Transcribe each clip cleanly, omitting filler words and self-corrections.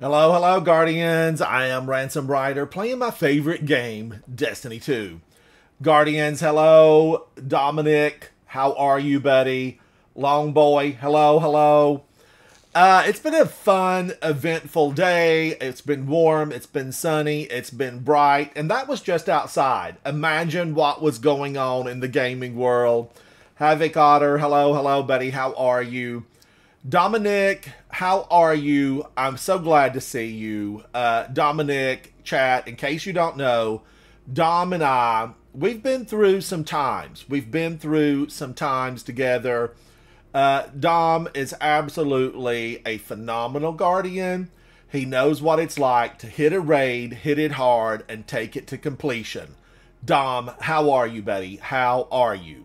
Hello, hello, Guardians. I am Ransom Rider playing my favorite game, Destiny 2. Guardians, hello. Dominic, how are you, buddy? Long Boy, hello, hello. It's been a fun, eventful day. It's been warm, it's been sunny, it's been bright, and that was just outside. Imagine what was going on in the gaming world. Havoc Otter, hello, hello, buddy. How are you? Dominic, how are you? I'm so glad to see you. Dominic, chat, in case you don't know, Dom and I, we've been through some times. We've been through some times together. Dom is absolutely a phenomenal guardian. He knows what it's like to hit a raid, hit it hard, and take it to completion. Dom, how are you, buddy? How are you?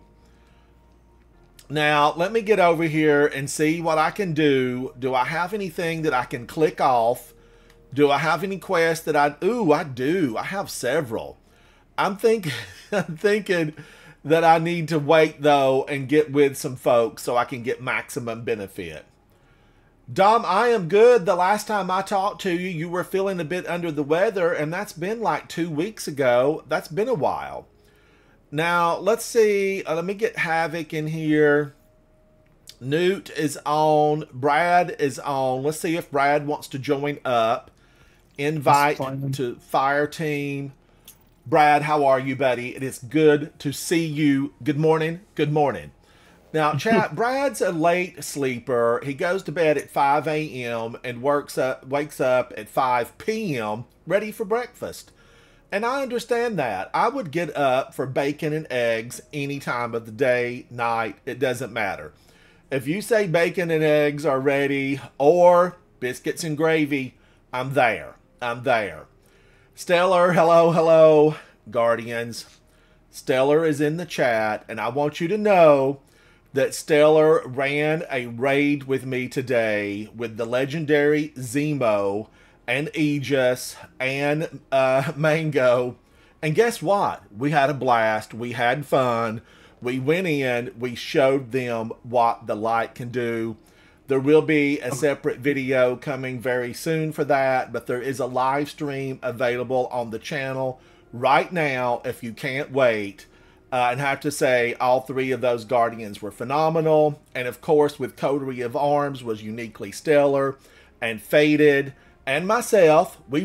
Now, let me get over here and see what I can do. Do I have anything that I can click off? Do I have any quests that Ooh, I do. I have several. I'm thinking, I'm thinking that I need to wait, though, and get with some folks so I can get maximum benefit. Dom, I am good. The last time I talked to you, you were feeling a bit under the weather, and that's been like 2 weeks ago. That's been a while. Now, let's see. Let me get Havoc in here. Newt is on. Brad is on. Let's see if Brad wants to join up. Invite to Fire Team. Brad, how are you, buddy? It is good to see you. Good morning. Good morning. Now, chat, Brad's a late sleeper. He goes to bed at 5 a.m. and wakes up at 5 p.m. ready for breakfast. And I understand that. I would get up for bacon and eggs any time of the day, night. It doesn't matter. If you say bacon and eggs are ready or biscuits and gravy, I'm there. I'm there. Stellar, hello, hello, Guardians. Stellar is in the chat, and I want you to know that Stellar ran a raid with me today with the legendary Zemo and Aegis and Mango. And guess what? We had a blast. We had fun. We went in. We showed them what the light can do. There will be a separate video coming very soon for that, but there is a live stream available on the channel right now if you can't wait. And I have to say, all three of those Guardians were phenomenal. And of course, with Coterie of Arms was uniquely stellar and Faded. And myself, we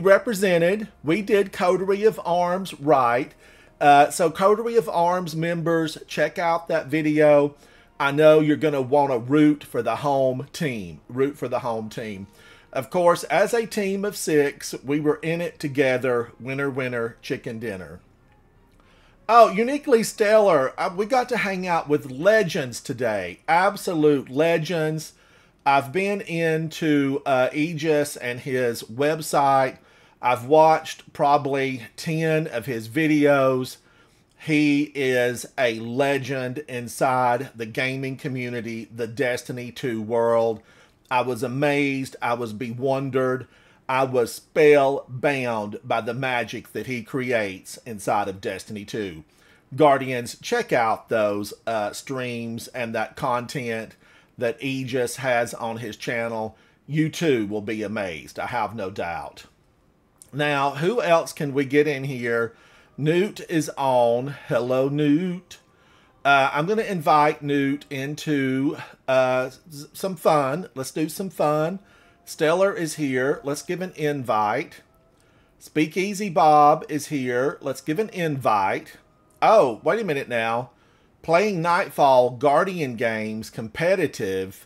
did Coterie of Arms right. So Coterie of Arms members, check out that video. I know you're going to want to root for the home team. Root for the home team. Of course, as a team of 6, we were in it together. Winner, winner, chicken dinner. Oh, uniquely stellar. We got to hang out with legends today. Absolute legends. I've been into Aegis and his website. I've watched probably 10 of his videos. He is a legend inside the gaming community, the Destiny 2 world. I was amazed. I was bewildered. I was spellbound by the magic that he creates inside of Destiny 2. Guardians, check out those streams and that content that Aegis has on his channel. You too will be amazed. I have no doubt. Now, who else can we get in here? Newt is on. Hello, Newt. I'm going to invite Newt into some fun. Let's do some fun. Stellar is here. Let's give an invite. Speakeasy Bob is here. Let's give an invite. Oh, wait a minute now. Playing Nightfall Guardian games competitive.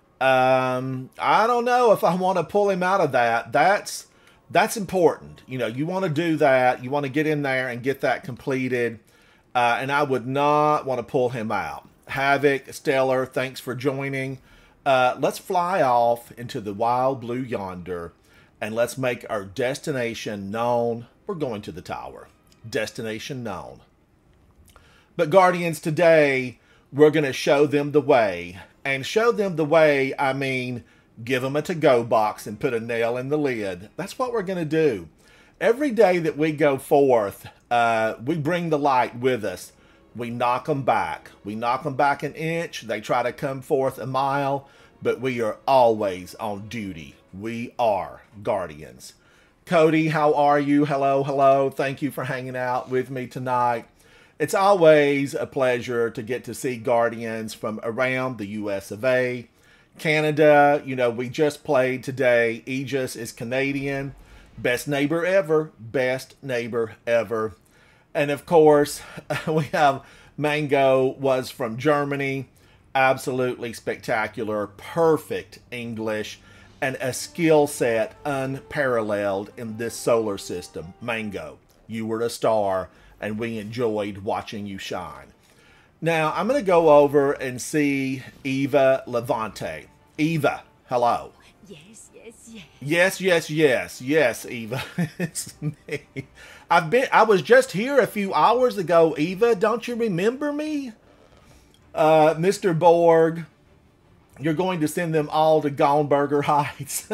I don't know if I want to pull him out of that. That's important. You know, you want to do that. You want to get in there and get that completed. And I would not want to pull him out. Havoc, Stellar, thanks for joining. Let's fly off into the wild blue yonder. And let's make our destination known. We're going to the tower. Destination known. But Guardians, today, we're going to show them the way. And show them the way, I mean, give them a to-go box and put a nail in the lid. That's what we're going to do. Every day that we go forth, we bring the light with us. We knock them back. We knock them back an inch. They try to come forth a mile. but we are always on duty. We are Guardians. Cody, how are you? Hello, hello. Thank you for hanging out with me tonight. It's always a pleasure to get to see Guardians from around the US of A. Canada, you know, we just played today. Aegis is Canadian. Best neighbor ever. Best neighbor ever. And of course, we have Mango was from Germany. Absolutely spectacular. Perfect English. And a skill set unparalleled in this solar system. Mango, you were a star, and we enjoyed watching you shine. Now, I'm going to go over and see Eva Levante. Eva, hello. Yes, yes, yes. Yes, yes, yes. Yes, Eva. It's me. I was just here a few hours ago, Eva. Don't you remember me? Mr. Borg, you're going to send them all to Goneburger Heights.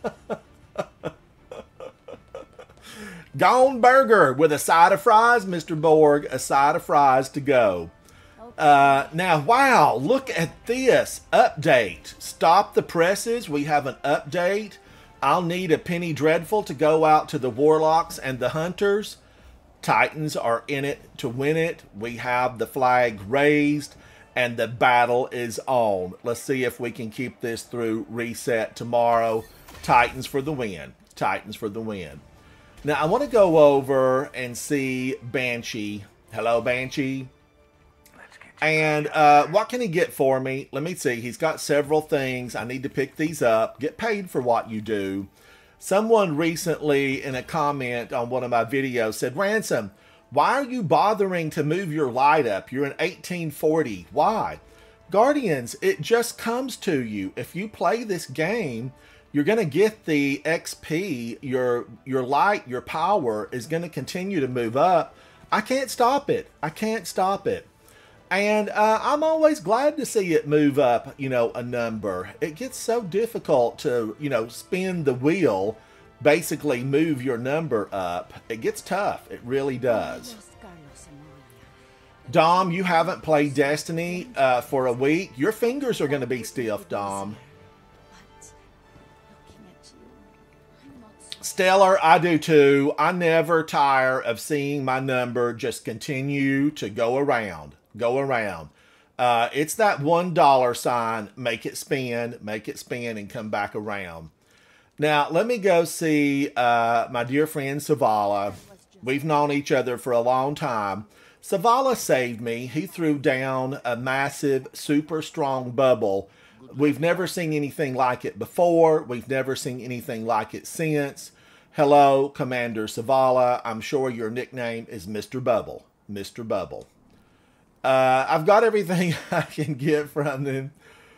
Goneburger with a side of fries, Mr. Borg. A side of fries to go. Now, wow, look at this update. Stop the presses. We have an update. I'll need a Penny Dreadful to go out to the Warlocks and the Hunters. Titans are in it to win it. We have the flag raised and the battle is on. Let's see if we can keep this through reset tomorrow. Titans for the win. Titans for the win. Now, I want to go over and see Banshee. Hello, Banshee. And what can he get for me? Let me see. He's got several things. I need to pick these up. Get paid for what you do. Someone recently in a comment on one of my videos said, Ransom, why are you bothering to move your light up? You're in 1840. Why? Guardians, it just comes to you. If you play this game, you're going to get the XP. Your light, your power is going to continue to move up. I can't stop it. I can't stop it. And I'm always glad to see it move up, you know, a number. It gets so difficult to, you know, spin the wheel, basically move your number up. It gets tough. It really does. Dom, you haven't played Destiny for a week. Your fingers are going to be stiff, Dom. Stellar, I do too. I never tire of seeing my number just continue to go around. Go around. It's that $1 sign. Make it spin, and come back around. Now, let me go see my dear friend Savala. We've known each other for a long time. Savala saved me. He threw down a massive, super strong bubble. We've never seen anything like it before. We've never seen anything like it since. Hello, Commander Savala. I'm sure your nickname is Mr. Bubble. Mr. Bubble. I've got everything I can get from them.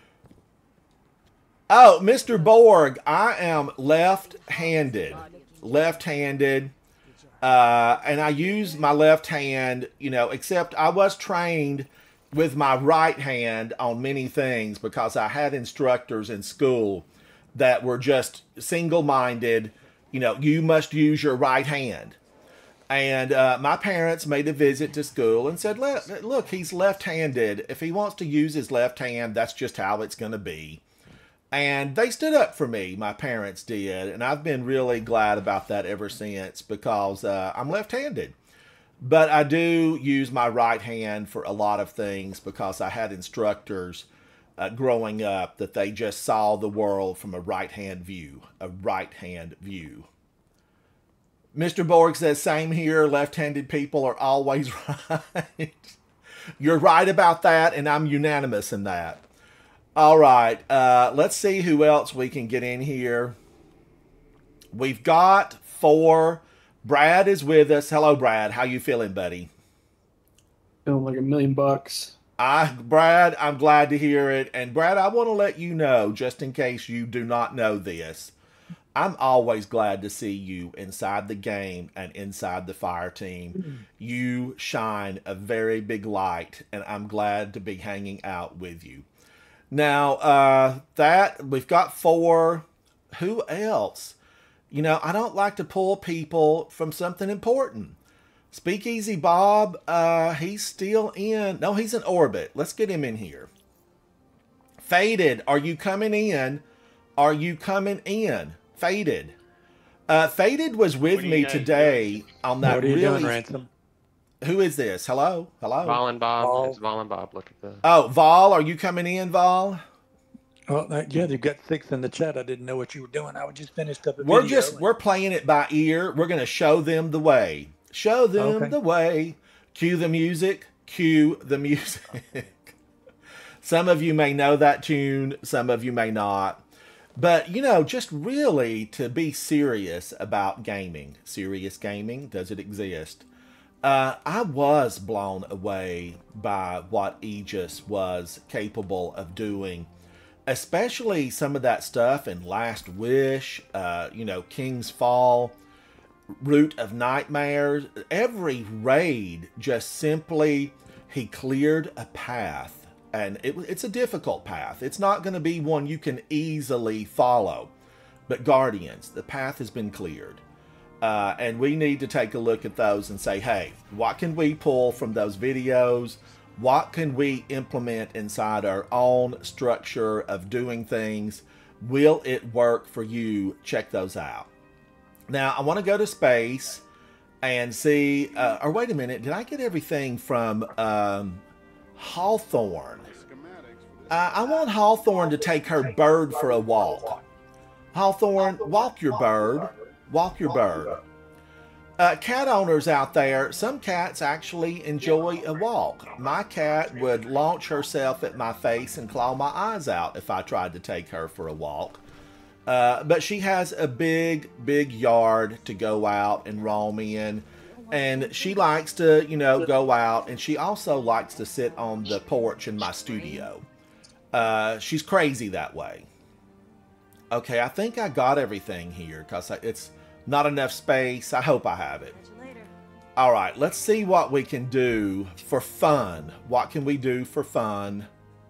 Oh, Mr. Borg, I am left-handed. Left-handed. And I use my left hand, you know, except I was trained with my right hand on many things because I had instructors in school that were just single-minded. You know, you must use your right hand. And my parents made a visit to school and said, look, he's left-handed. If he wants to use his left hand, that's just how it's going to be. And they stood up for me, my parents did. And I've been really glad about that ever since because I'm left-handed. But I do use my right hand for a lot of things because I had instructors growing up that they just saw the world from a right-hand view. A right-hand view. Mr. Borg says, same here, left-handed people are always right. You're right about that, and I'm unanimous in that. All right, let's see who else we can get in here. We've got 4. Brad is with us. Hello, Brad. How you feeling, buddy? Feeling like $1,000,000. Brad, I'm glad to hear it. And Brad, I want to let you know, just in case you do not know this, I'm always glad to see you inside the game and inside the fire team. You shine a very big light, and I'm glad to be hanging out with you. Now, we've got 4. Who else? You know, I don't like to pull people from something important. Speakeasy Bob, he's still in. No, he's in orbit. Let's get him in here. Faded, are you coming in? Are you coming in? Faded. Faded was with me today on that What are you really. doing, Ransom? Who is this? Hello? Hello? Vol and Bob. Vol. It's Vol and Bob. Look at the. Oh, Vol, are you coming in, Vol? Oh, yeah, you've got 6 in the chat. I didn't know what you were doing. I just finished up a We're video. we're playing it by ear. We're going to show them the way. Show them the way. Cue the music. Cue the music. Some of you may know that tune. Some of you may not. But, you know, just really to be serious about gaming. Serious gaming, does it exist? I was blown away by what Aegis was capable of doing. Especially some of that stuff in Last Wish, you know, King's Fall, Root of Nightmares. Every raid just simply, he cleared a path. And it's a difficult path. It's not going to be one you can easily follow. But Guardians, the path has been cleared. And we need to take a look at those and say, hey, what can we pull from those videos? What can we implement inside our own structure of doing things? Will it work for you? Check those out. Now, I want to go to space and see, or wait a minute, did I get everything from Hawthorne? I want Hawthorne to take her bird for a walk. Hawthorne, walk your bird. Walk your bird. Cat owners out there, some cats actually enjoy a walk. My cat would launch herself at my face and claw my eyes out if I tried to take her for a walk. But she has a big, big yard to go out and roam in. And she likes to, you know, go out. And she also likes to sit on the porch in my studio. She's crazy that way. Okay, I think I got everything here because it's not enough space. I hope I have it. All right, let's see what we can do for fun. What can we do for fun?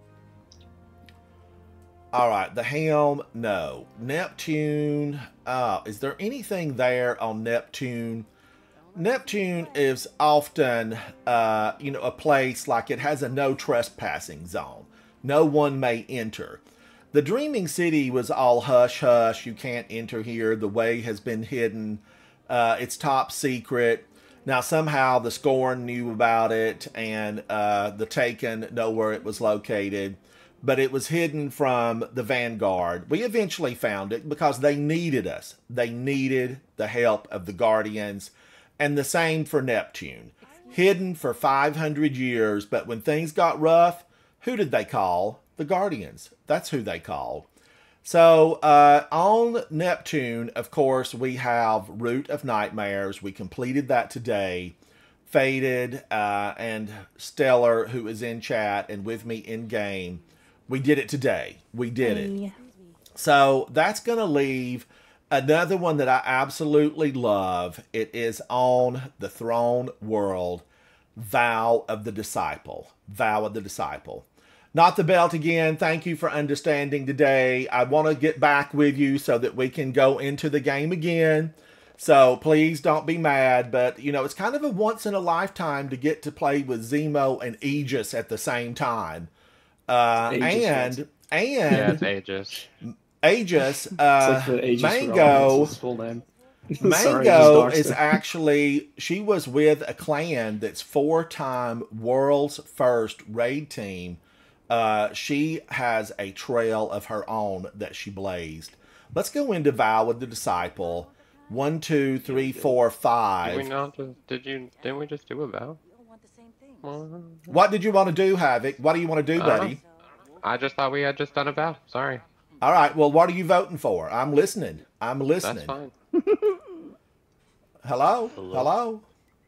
All right, the helm, no. Neptune, is there anything there on Neptune? Neptune is often, you know, a place like it has a no trespassing zone. No one may enter. The Dreaming City was all hush-hush. You can't enter here. The way has been hidden. It's top secret. Now, somehow the Scorn knew about it, and the Taken know where it was located. But it was hidden from the Vanguard. We eventually found it because they needed us. They needed the help of the Guardians. And the same for Neptune. Hidden for 500 years, but when things got rough, who did they call? The Guardians. That's who they called. So on Neptune, of course, we have Root of Nightmares. We completed that today. Faded and Stellar, who is in chat and with me in game. We did it today. We did it. So that's going to leave another one that I absolutely love. It is on the Throne World. Vow of the Disciple. Vow of the Disciple. Not the belt again. Thank you for understanding today. I want to get back with you so that we can go into the game again. So please don't be mad. But, you know, it's kind of a once in a lifetime to get to play with Zemo and Aegis at the same time. Aegis, Yeah, it's Aegis. Aegis, It's like the Aegis Mango, his full name. Mango Sorry, just doxed is her. actually, she was with a clan that's 4-time world's first raid team. She has a trail of her own that she blazed. Let's go into Vow of the Disciple. 1, 2, 3, 4, 5. Did we not just, didn't we just do a vow? What did you want to do, Havoc? What do you want to do, buddy? I just thought we had just done a vow. Sorry. All right, well, what are you voting for? I'm listening. I'm listening. That's fine. Hello? Hello?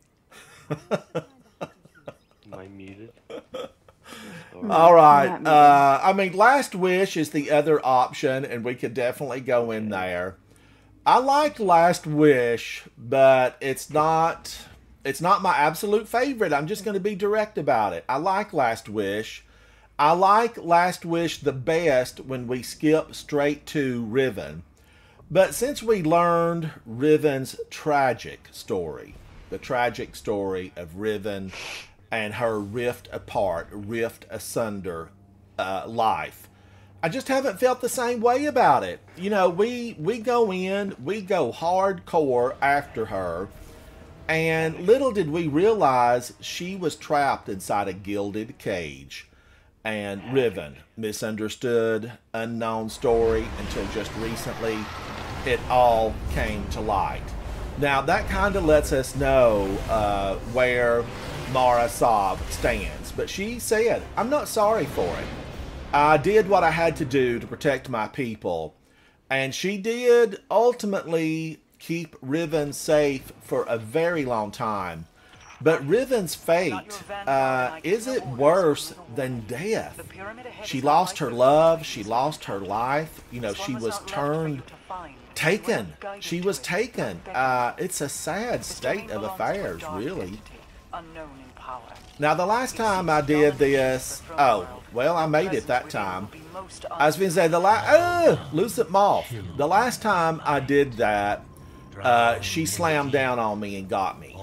Am I muted? All right. I mean, Last Wish is the other option, and we could definitely go in there. I like Last Wish, but it's not my absolute favorite. I'm just going to be direct about it. I like Last Wish. I like Last Wish the best when we skip straight to Riven. But since we learned Riven's tragic story, the tragic story of Riven and her rift apart, rift asunder life, I just haven't felt the same way about it. You know, we go in, we go hardcore after her, and little did we realize she was trapped inside a gilded cage. And Riven, misunderstood, unknown story until just recently, it all came to light. Now that kind of lets us know where Mara Sov stands. But she said, I'm not sorry for it. I did what I had to do to protect my people. And she did ultimately keep Riven safe for a very long time. But Riven's fate, is it worse than death? She lost her love, she lost her life, you know, she was taken. She was taken. It's a sad state of affairs, really. Now, the last time I did this, oh, well, I made it that time. I was going to say, Lucent Moth. The last time I did that, she slammed down on me and got me.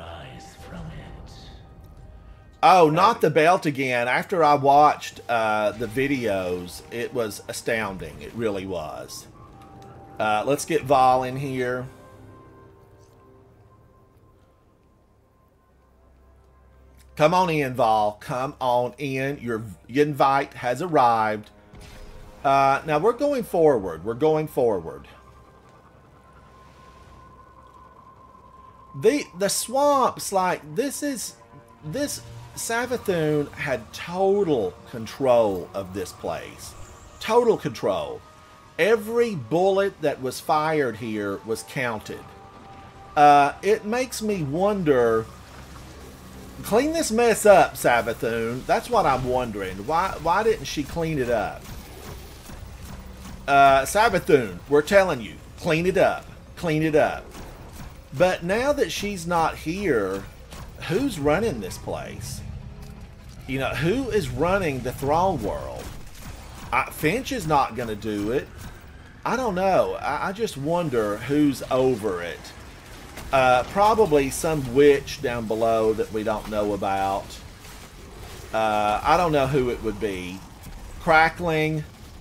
Oh, not the belt again. After I watched the videos, it was astounding. It really was. Let's get Vol in here. Come on in, Vol. Come on in. Your invite has arrived. Now, we're going forward. We're going forward. The swamps, like, this Savathun had total control of this place. Total control. Every bullet that was fired here was counted. It makes me wonder, clean this mess up, Savathun. That's what I'm wondering. Why didn't she clean it up? Savathun, we're telling you, clean it up. Clean it up. But now that she's not here, who's running this place? You know, who is running the Throne World? Finch is not going to do it. I don't know. I just wonder who's over it. Probably some witch down below that we don't know about. I don't know who it would be. Crackling.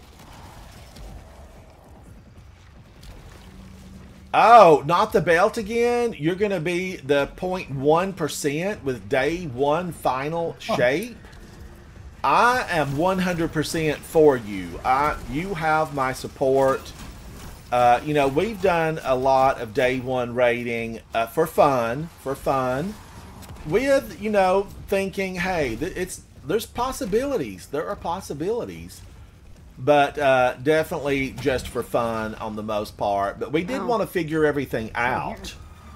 Oh, not the belt again? You're going to be the 0.1% with day one final shape? I am 100% for you. You have my support. You know, we've done a lot of day one raiding for fun. With, you know, thinking, hey, there's possibilities. There are possibilities. But definitely just for fun on the most part. But we did want to figure everything out.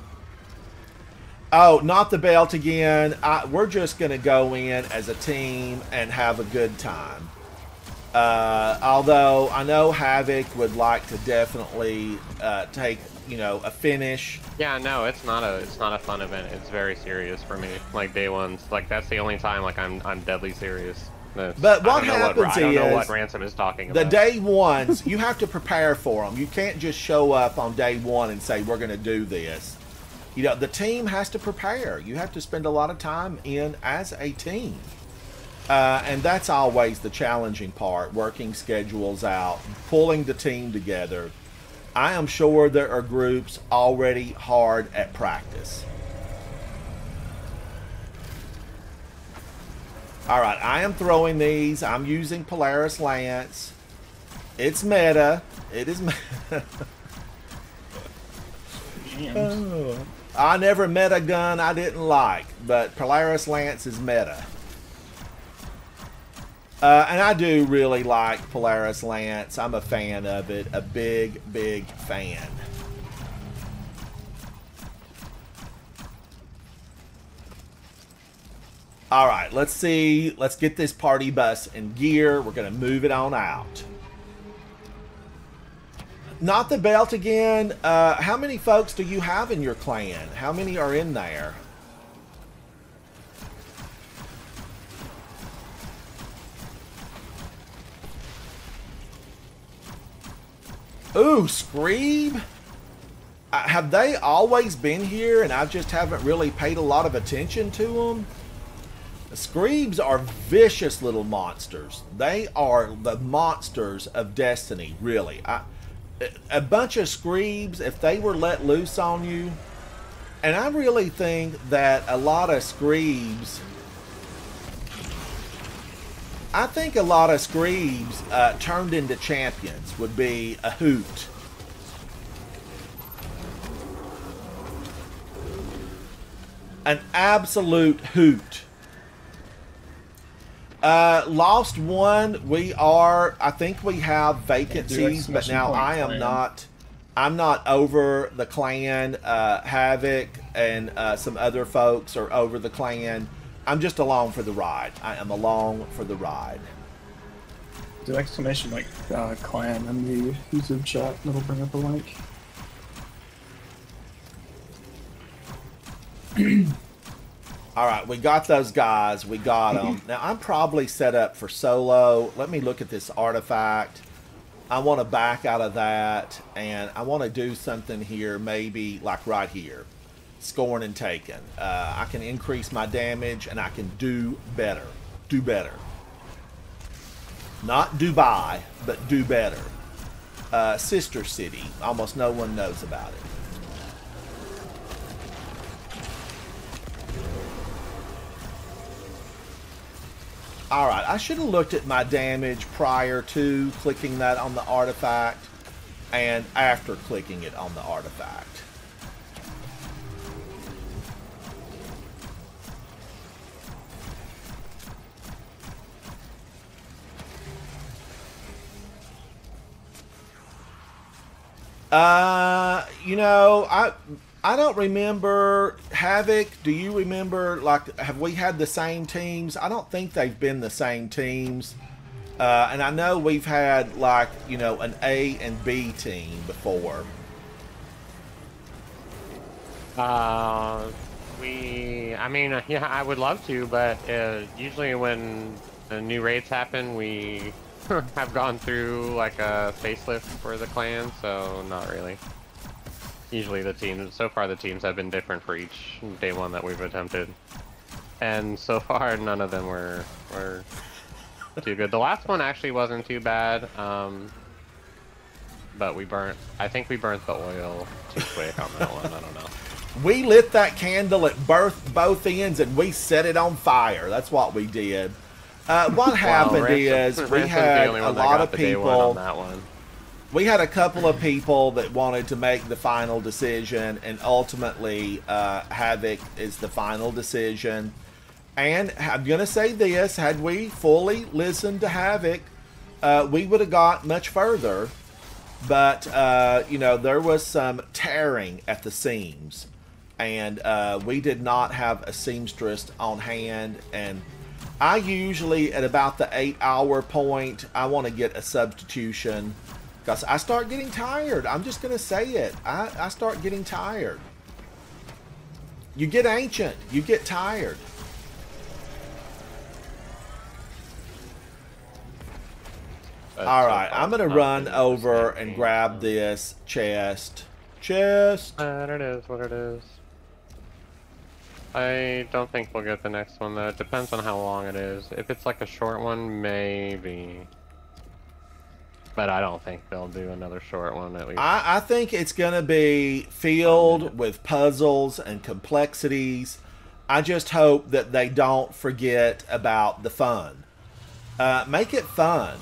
Oh, not the belt again. We're just going to go in as a team and have a good time. Although I know Havoc would like to definitely take, you know, a finish. Yeah, no, it's not a fun event. It's very serious for me. Like day one's, like that's the only time like I'm deadly serious. But what happens I don't know what Ransom is talking about. The day ones, you have to prepare for them. You can't just show up on day one and say, we're going to do this. You know, the team has to prepare. You have to spend a lot of time in as a team. And that's always the challenging part, working schedules out, pulling the team together. I am sure there are groups already hard at practice. All right, I am throwing these. I'm using Polaris Lance. It's meta. It is meta. Oh. I never met a gun I didn't like, but Polaris Lance is meta. And I do really like Polaris Lance. I'm a fan of it. A big, big fan. All right, let's see. Let's get this party bus in gear. We're going to move it on out. Not the belt again. How many folks do you have in your clan? How many are in there? Ooh, Screeb? Have they always been here and I just haven't really paid a lot of attention to them? Screebs are vicious little monsters. They are the monsters of Destiny, really. A bunch of Screebs, if they were let loose on you, and I really think that a lot of Screebs, turned into champions would be a hoot. An absolute hoot. Lost One, I think we have vacancies, but now I'm not over the clan. Havoc and some other folks are over the clan. I'm just along for the ride. I am along for the ride. Do exclamation like clan in the YouTube chat. It'll bring up a link. All right, we got those guys. We got them. Now, I'm probably set up for solo. Let me look at this artifact. I want to back out of that, and I want to do something here, maybe like right here. Scoring and taking. I can increase my damage, and I can do better. Do better. Not Dubai, but do better. Sister City. Almost no one knows about it. Alright, I should have looked at my damage prior to clicking that on the artifact and after clicking it on the artifact. You know, I don't remember. Havoc, do you remember, like, have we had the same teams? I don't think they've been the same teams. And I know we've had, like, you know, an A and B team before. I mean, yeah, I would love to, but usually when the new raids happen, we have gone through, like, a facelift for the clan, so not really. Usually so far the teams have been different for each day one that we've attempted. And so far none of them were too good. The last one actually wasn't too bad, but I think we burnt the oil too quick on that one, I don't know. We lit that candle at both ends and we set it on fire. That's what we did. What happened is we had a lot of people on that one. We had a couple of people that wanted to make the final decision, and ultimately Havoc is the final decision. And I'm going to say this, had we fully listened to Havoc, we would have got much further. But, you know, there was some tearing at the seams. And we did not have a seamstress on hand. And I usually, at about the 8-hour point, I want to get a substitution. Because I start getting tired. I'm just going to say it. I start getting tired. You get ancient. You get tired. Alright, I'm going to run over and grab this chest. Chest. It is what it is. I don't think we'll get the next one, though. It depends on how long it is. If it's like a short one, maybe. But I don't think they'll do another short one, at least. I think it's going to be filled with puzzles and complexities. I just hope that they don't forget about the fun. Make it fun.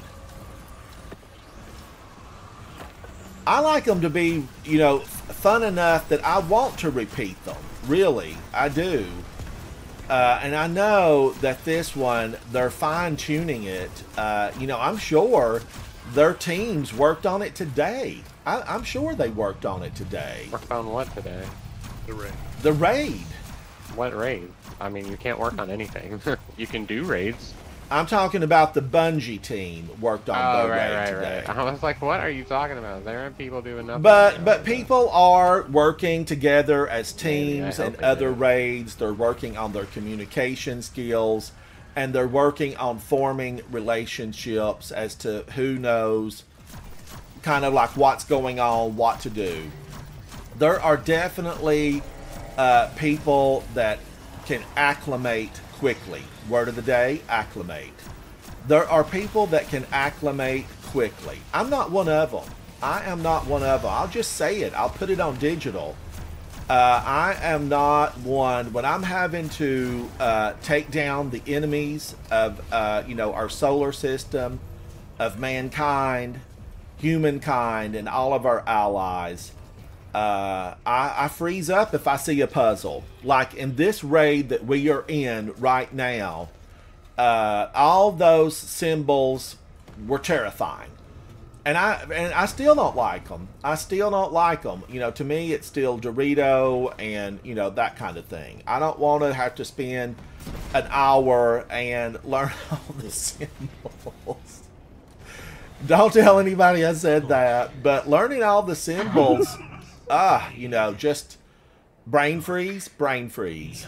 I like them to be, you know, fun enough that I want to repeat them. Really, I do. And I know that this one, they're fine-tuning it. You know, I'm sure their teams worked on it today. I'm sure they worked on it today. Worked on what today? The raid. The raid. What raid? I mean, you can't work on anything. You can do raids. I'm talking about the Bungie team worked on the raid today. Right. I was like, what are you talking about? There are people doing nothing. But people are working together as teams and other raids. They're working on their communication skills. And they're working on forming relationships as to who knows, kind of like what's going on, what to do. There are definitely people that can acclimate quickly. Word of the day, acclimate. There are people that can acclimate quickly. I'm not one of them. I am not one of them. I'll just say it. I'll put it on digital. I am not one. When I'm having to take down the enemies of, our solar system, of mankind, humankind, and all of our allies, I freeze up if I see a puzzle. Like in this raid that we are in right now, all those symbols were terrifying. And I still don't like them. I still don't like them. To me, it's still Dorito and, that kind of thing. I don't want to have to spend an hour and learn all the symbols. Don't tell anybody I said that. But learning all the symbols, just brain freeze, brain freeze.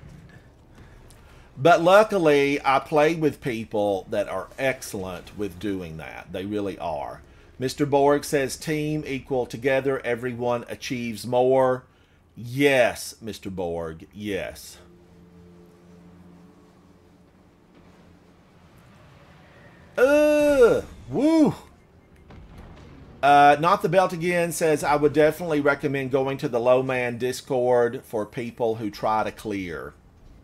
But luckily, I play with people that are excellent with doing that. They really are. Mr. Borg says, team equal together, everyone achieves more. Yes, Mr. Borg, yes. Woo. Not the Belt Again says, I would definitely recommend going to the Low Man Discord for people who try to clear.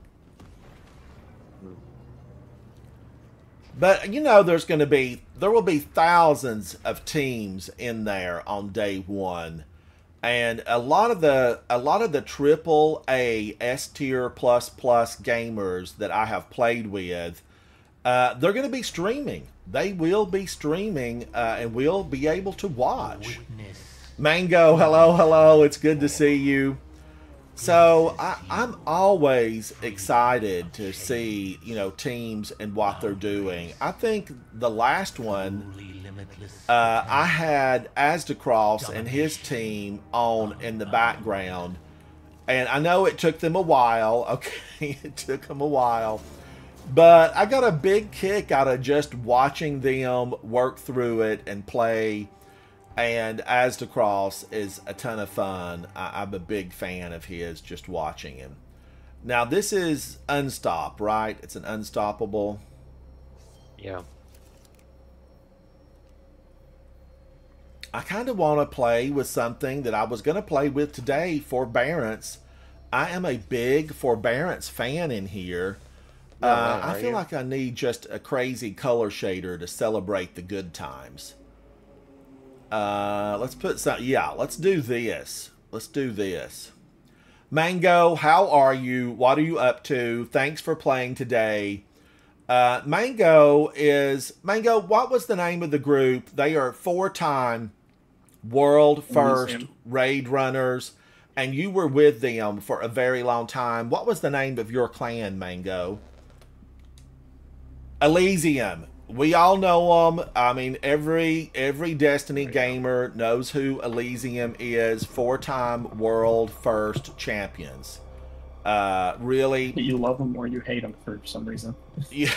But there will be thousands of teams in there on day one, and a lot of the triple A S tier plus gamers that I have played with, they're going to be streaming. They will be streaming, and we'll be able to watch. Mango, hello, it's good to see you. So I'm always excited to see, teams and what they're doing. I think the last one, I had Asdacross and his team on in the background. And I know it took them a while. Okay, it took them a while. But I got a big kick out of just watching them work through it and play. And Asdacross is a ton of fun. I'm a big fan of his, just watching him. Now, this is Unstop, right? It's an Unstoppable. Yeah. I kind of want to play with something that I was going to play with today, Forbearance. I am a big Forbearance fan in here. I feel like I need just a crazy color shader to celebrate the good times. Let's put some, let's do this. Let's do this. Mango, how are you? What are you up to? Thanks for playing today. Mango, what was the name of the group? They are 4-time world first raid runners, and you were with them for a very long time. What was the name of your clan, Mango? Elysium. We all know them. I mean, every Destiny gamer knows who Elysium is. 4-time world first champions. Really, you love them or you hate them for some reason. Yeah.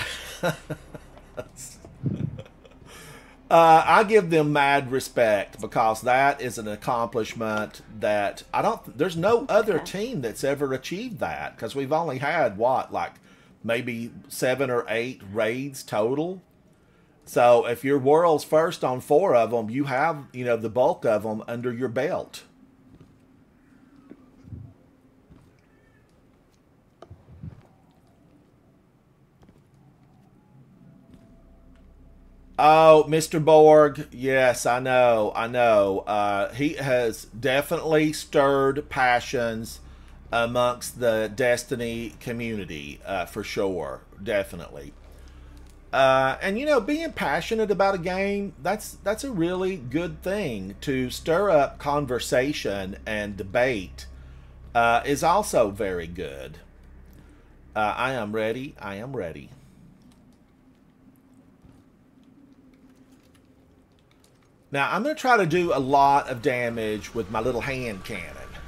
I give them mad respect because that is an accomplishment that there's no other team that's ever achieved that, because we've only had maybe 7 or 8 raids total. So if you're world's first on 4 of them, you have, the bulk of them under your belt. Oh, Mr. Borg, yes, I know. He has definitely stirred passions amongst the Destiny community, for sure, definitely. And being passionate about a game, that's a really good thing. To stir up conversation and debate is also very good. I am ready. Now, I'm going to try to do a lot of damage with my little hand cannon.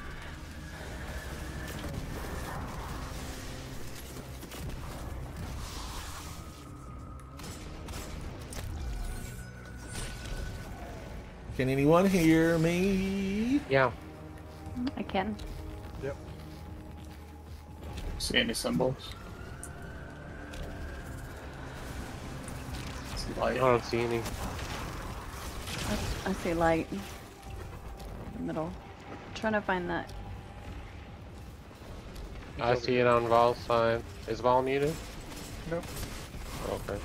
Can anyone hear me? Yeah. I can. Yep. See any symbols? see light. I don't see any. I see light. In the middle. Trying to find that. I see it on Vol's side. Is Vol muted? Nope. Okay.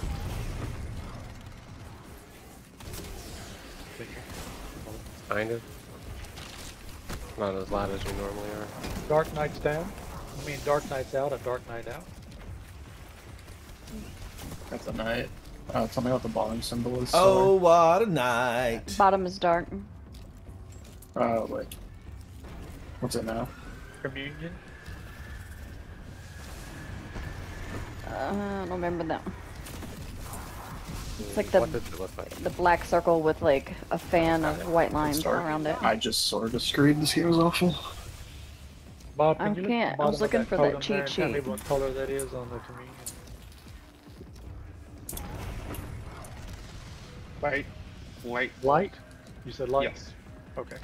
Kind of. Not as loud as you normally are. Dark Knight's down. I mean, Dark Knight's out, a Dark Knight out. That's a night. Tell me what the bottom symbol is. Oh, what a night. Bottom is dark. Wait. What's it now? Communion. I don't remember that. It's like What the does it look like? black circle with like a fan of white lines Start. around it. I just sort of screwed. This game is awful. Bob, I can you look at can't. the I was bottom of looking for code that on there cheat and tell me sheet. what color that is on the communion? Light. Light. Light? You said light? Yes. Okay.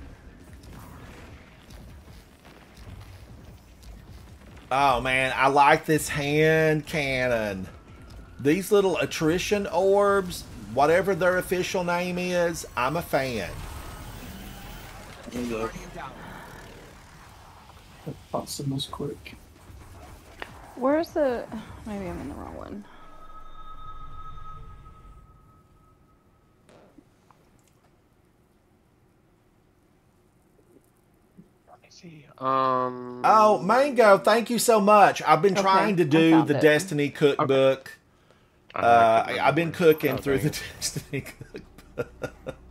Oh man, I like this hand cannon. These little attrition orbs, whatever their official name is, I'm a fan. Thought symbols quick. Where's the? Maybe I'm in the wrong one. Oh, Mango, thank you so much. I've been Okay, trying to I do found the it. Destiny cookbook. I've been cooking through the Destiny cookbook.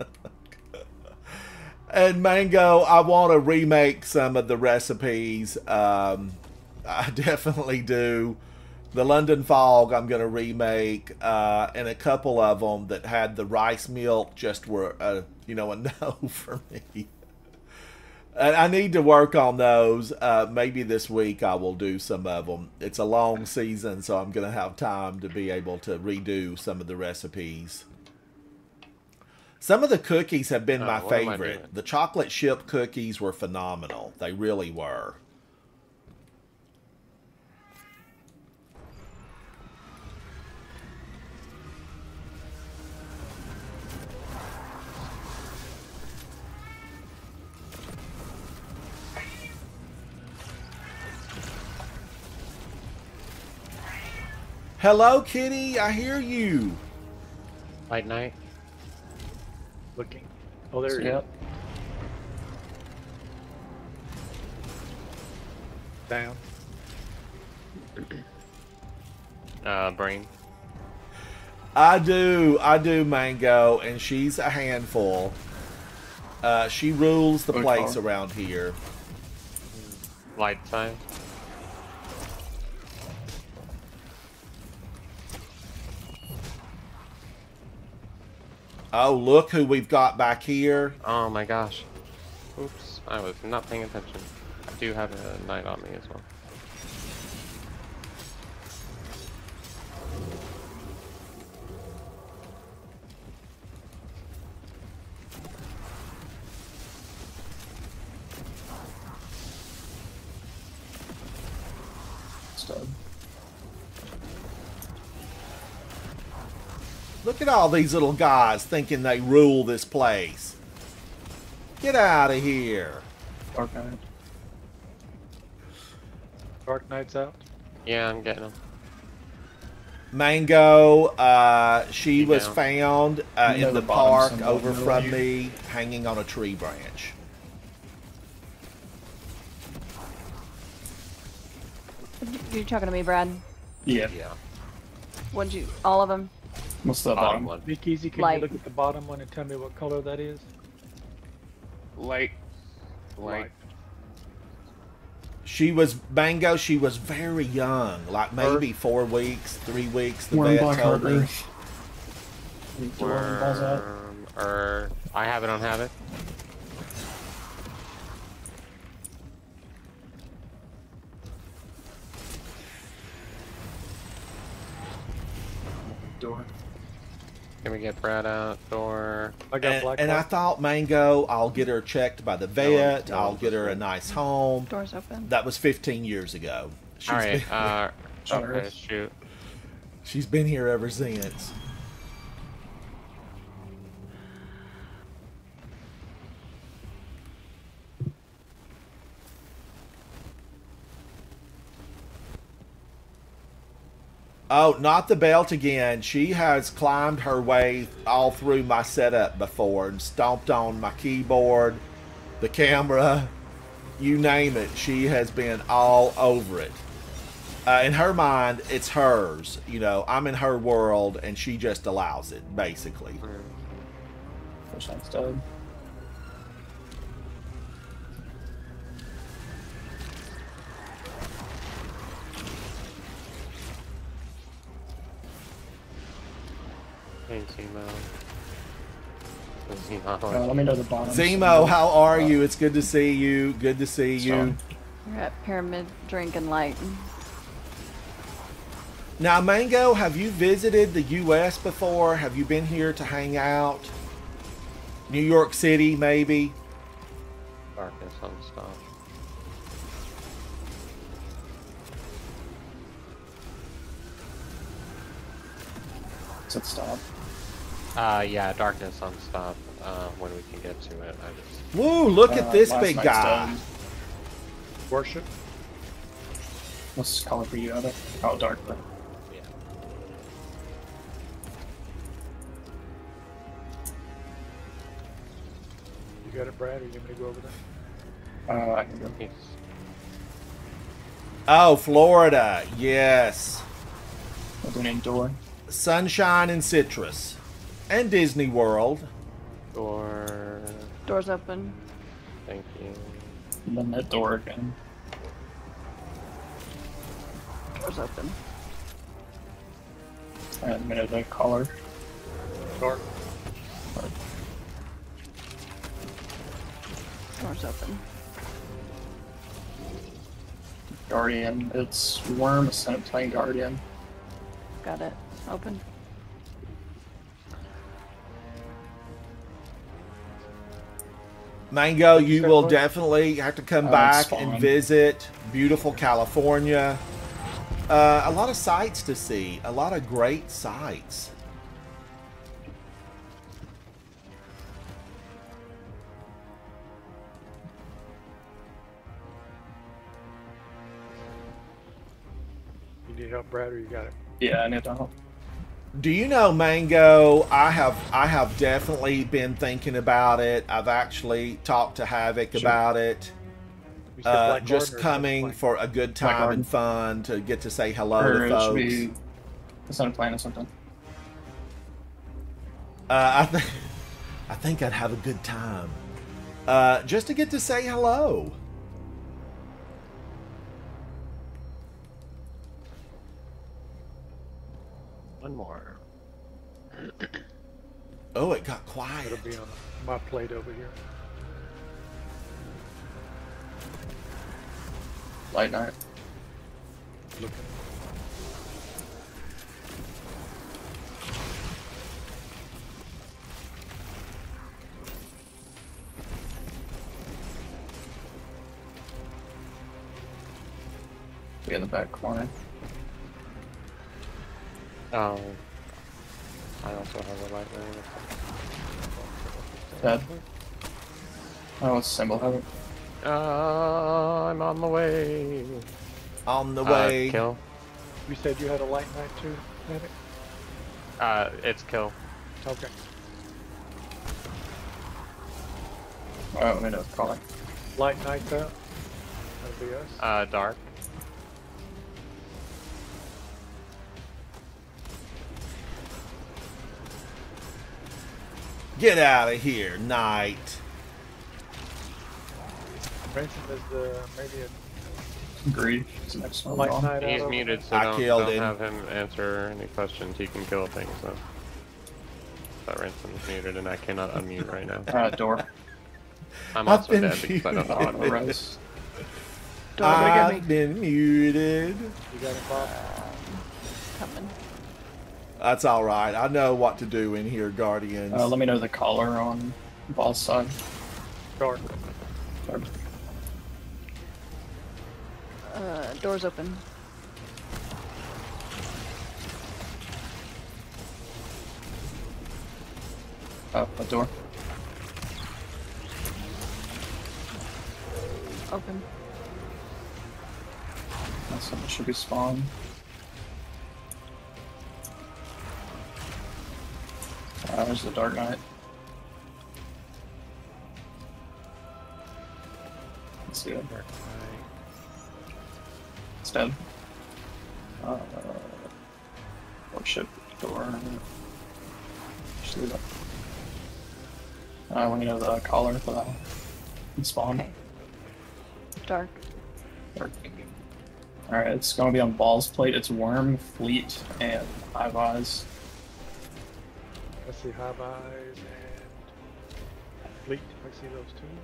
And Mango, I want to remake some of the recipes. I definitely do. The London Fog I'm going to remake, and a couple of them that had the rice milk just were, a no for me. And I need to work on those. Maybe this week I will do some of them. It's a long season, so I'm going to have time to be able to redo some of the recipes. Some of the cookies have been my what am I favorite. doing? The chocolate chip cookies were phenomenal. They really were. Hello, kitty. I hear you. Light night. Looking. Oh, there you Yep. Down. Brain. I do, Mango, and she's a handful. She rules the Okay. place around here. Light side. Oh, look who we've got back here. Oh my gosh. Oops. I was not paying attention. I do have a knight on me as well. Stud. Look at all these little guys thinking they rule this place. Get out of here. Dark Knight. Dark Knight's out. Yeah, I'm getting him. Mango, she You was down. found You know in the the bottom park symbol over in the from middle? me, hanging on a tree branch. You're talking to me, Brad. Yeah. Yeah. What'd you? All of them? What's the Bottom bottom? one. Vic Easy, can Light. you look at the bottom one and tell me what color that is? Light. Light. She was, Mango, she was very young, like maybe 4 weeks, 3 weeks, the We're in vet told Blackheart me. Earth. Jordan balls out. Or I have it on Havoc. Door. Can we get Brad out? Door. I got black. And I light. thought, Mango, I'll get her checked by the vet, no I'll one's get her a nice home. Doors open. That was 15 years ago. She's Alright, been, okay, Sure. shoot. she's been here ever since. Oh, not the belt again. She has climbed her way all through my setup before and stomped on my keyboard, the camera, you name it. She has been all over it. In her mind, it's hers. You know, I'm in her world, and she just allows it, basically. First time's dead. Hey, Zemo. Let me know the bottom. Zemo, how are you? It's good to see you. Good to see you. We're at Pyramid Drinking Light. Now, Mango, have you visited the U.S. before? Have you been here to hang out? New York City, maybe? Darkness unstopped. Does it stop? Yeah, darkness unstopped. When we can get to it, I just. Woo, look at this last big night's guy. dead. Worship. What's the color for you, Other? Oh, dark. But Yeah. You got it, Brad, or you want me to go over there? I can go. Yes. Oh, Florida. Yes. I'll do an indoor. Sunshine and citrus. And Disney World. Door. Doors open. Thank you. And then that door again. Doors open. And a minute, the color. Dark. Doors open. Guardian. It's Worm, Ascent, playing Guardian. Got it. Open. Mango, you will definitely have to come it's back fine. and visit beautiful California. A lot of sights to see. A lot of great sights. You need help, Brad, or you got it? Yeah, I need to help. Do you know, Mango? I have definitely been thinking about it. I've actually talked to Havoc about it. We said Black Just Garden or coming Black- for a good Black time Garden. and fun to get to say hello Or to it should folks. be Ascent Plane or something. I think I'd have a good time. Just to get to say hello. One more. Oh, it got quiet. It'll be on my plate over here. Light Knight. Looking. Be in the back corner. Oh. I also have a light ring. Dead. Oh, it's symbol heaven. I'm on the way. On the way. Kill. You said you had a light night too, Medic? It's kill. Okay. Oh, I know it's calling. Light night's out. That'll be us. Dark. Get out of here, Knight. Ransom is maybe a Greed. It's the next one. light on. night out. He's over muted, so I don't killed him. have him answer any questions. He can kill things, though. But Ransom's muted, and I cannot unmute right now. Door. I'm I've also been dead because I don't know Oh, how to the mute. res. Door open. I've been muted. You got it, Bob? Coming. That's all right. I know what to do in here, Guardians. Let me know the color on boss side. Dark. Doors open. A door. Open. That's something should be spawned. There's the Dark Knight. Let's see it. It's dead. Oh shit. Door. Just leave it. We need the collar for that one. And spawn. Okay. Dark. Dark. Alright, it's gonna be on Ball's plate. It's Worm, Fleet, and Hive Eyes. I see Hive Eyes and Fleet. I see those two.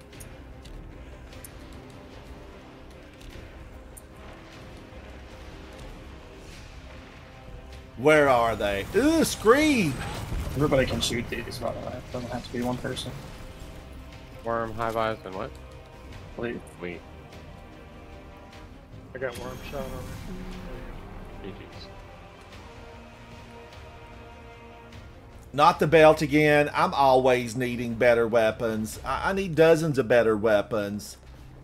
Where are they? Ooh, Scream! Everybody can shoot these, by the way. It doesn't have to be one person. Worm, Hive Eyes, and what? Fleet. Wheat. I got Worm shot on it. GG's. Not the belt again. I'm always needing better weapons. I need dozens of better weapons.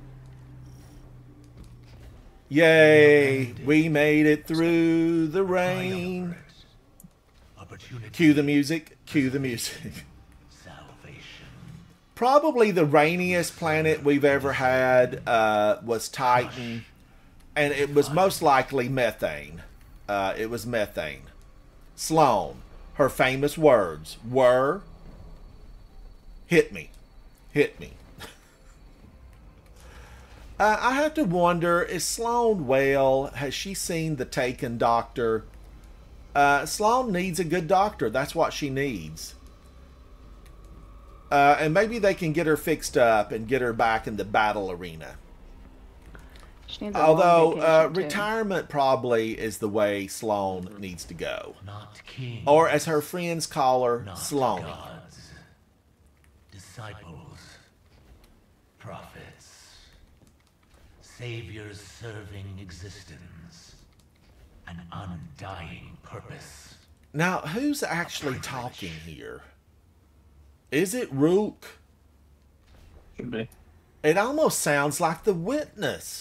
Yay! We made it through the rain. Cue the music. Cue the music. Probably the rainiest planet we've ever had was Titan. And it was most likely methane. It was methane. Sloane, her famous words were, hit me. Hit me. I have to wonder, is Sloane well? Has she seen the Taken doctor? Sloane needs a good doctor. That's what she needs. And maybe they can get her fixed up and get her back in the battle arena. She needs a long Although vacation, too. retirement probably is the way Sloane needs to go. Not kings, Or as her friends call her, not Sloane. gods. Disciples, prophets, saviors serving existence, an undying purpose. Now, who's actually talking here? Is it Rook? Should be. It almost sounds like the Witness.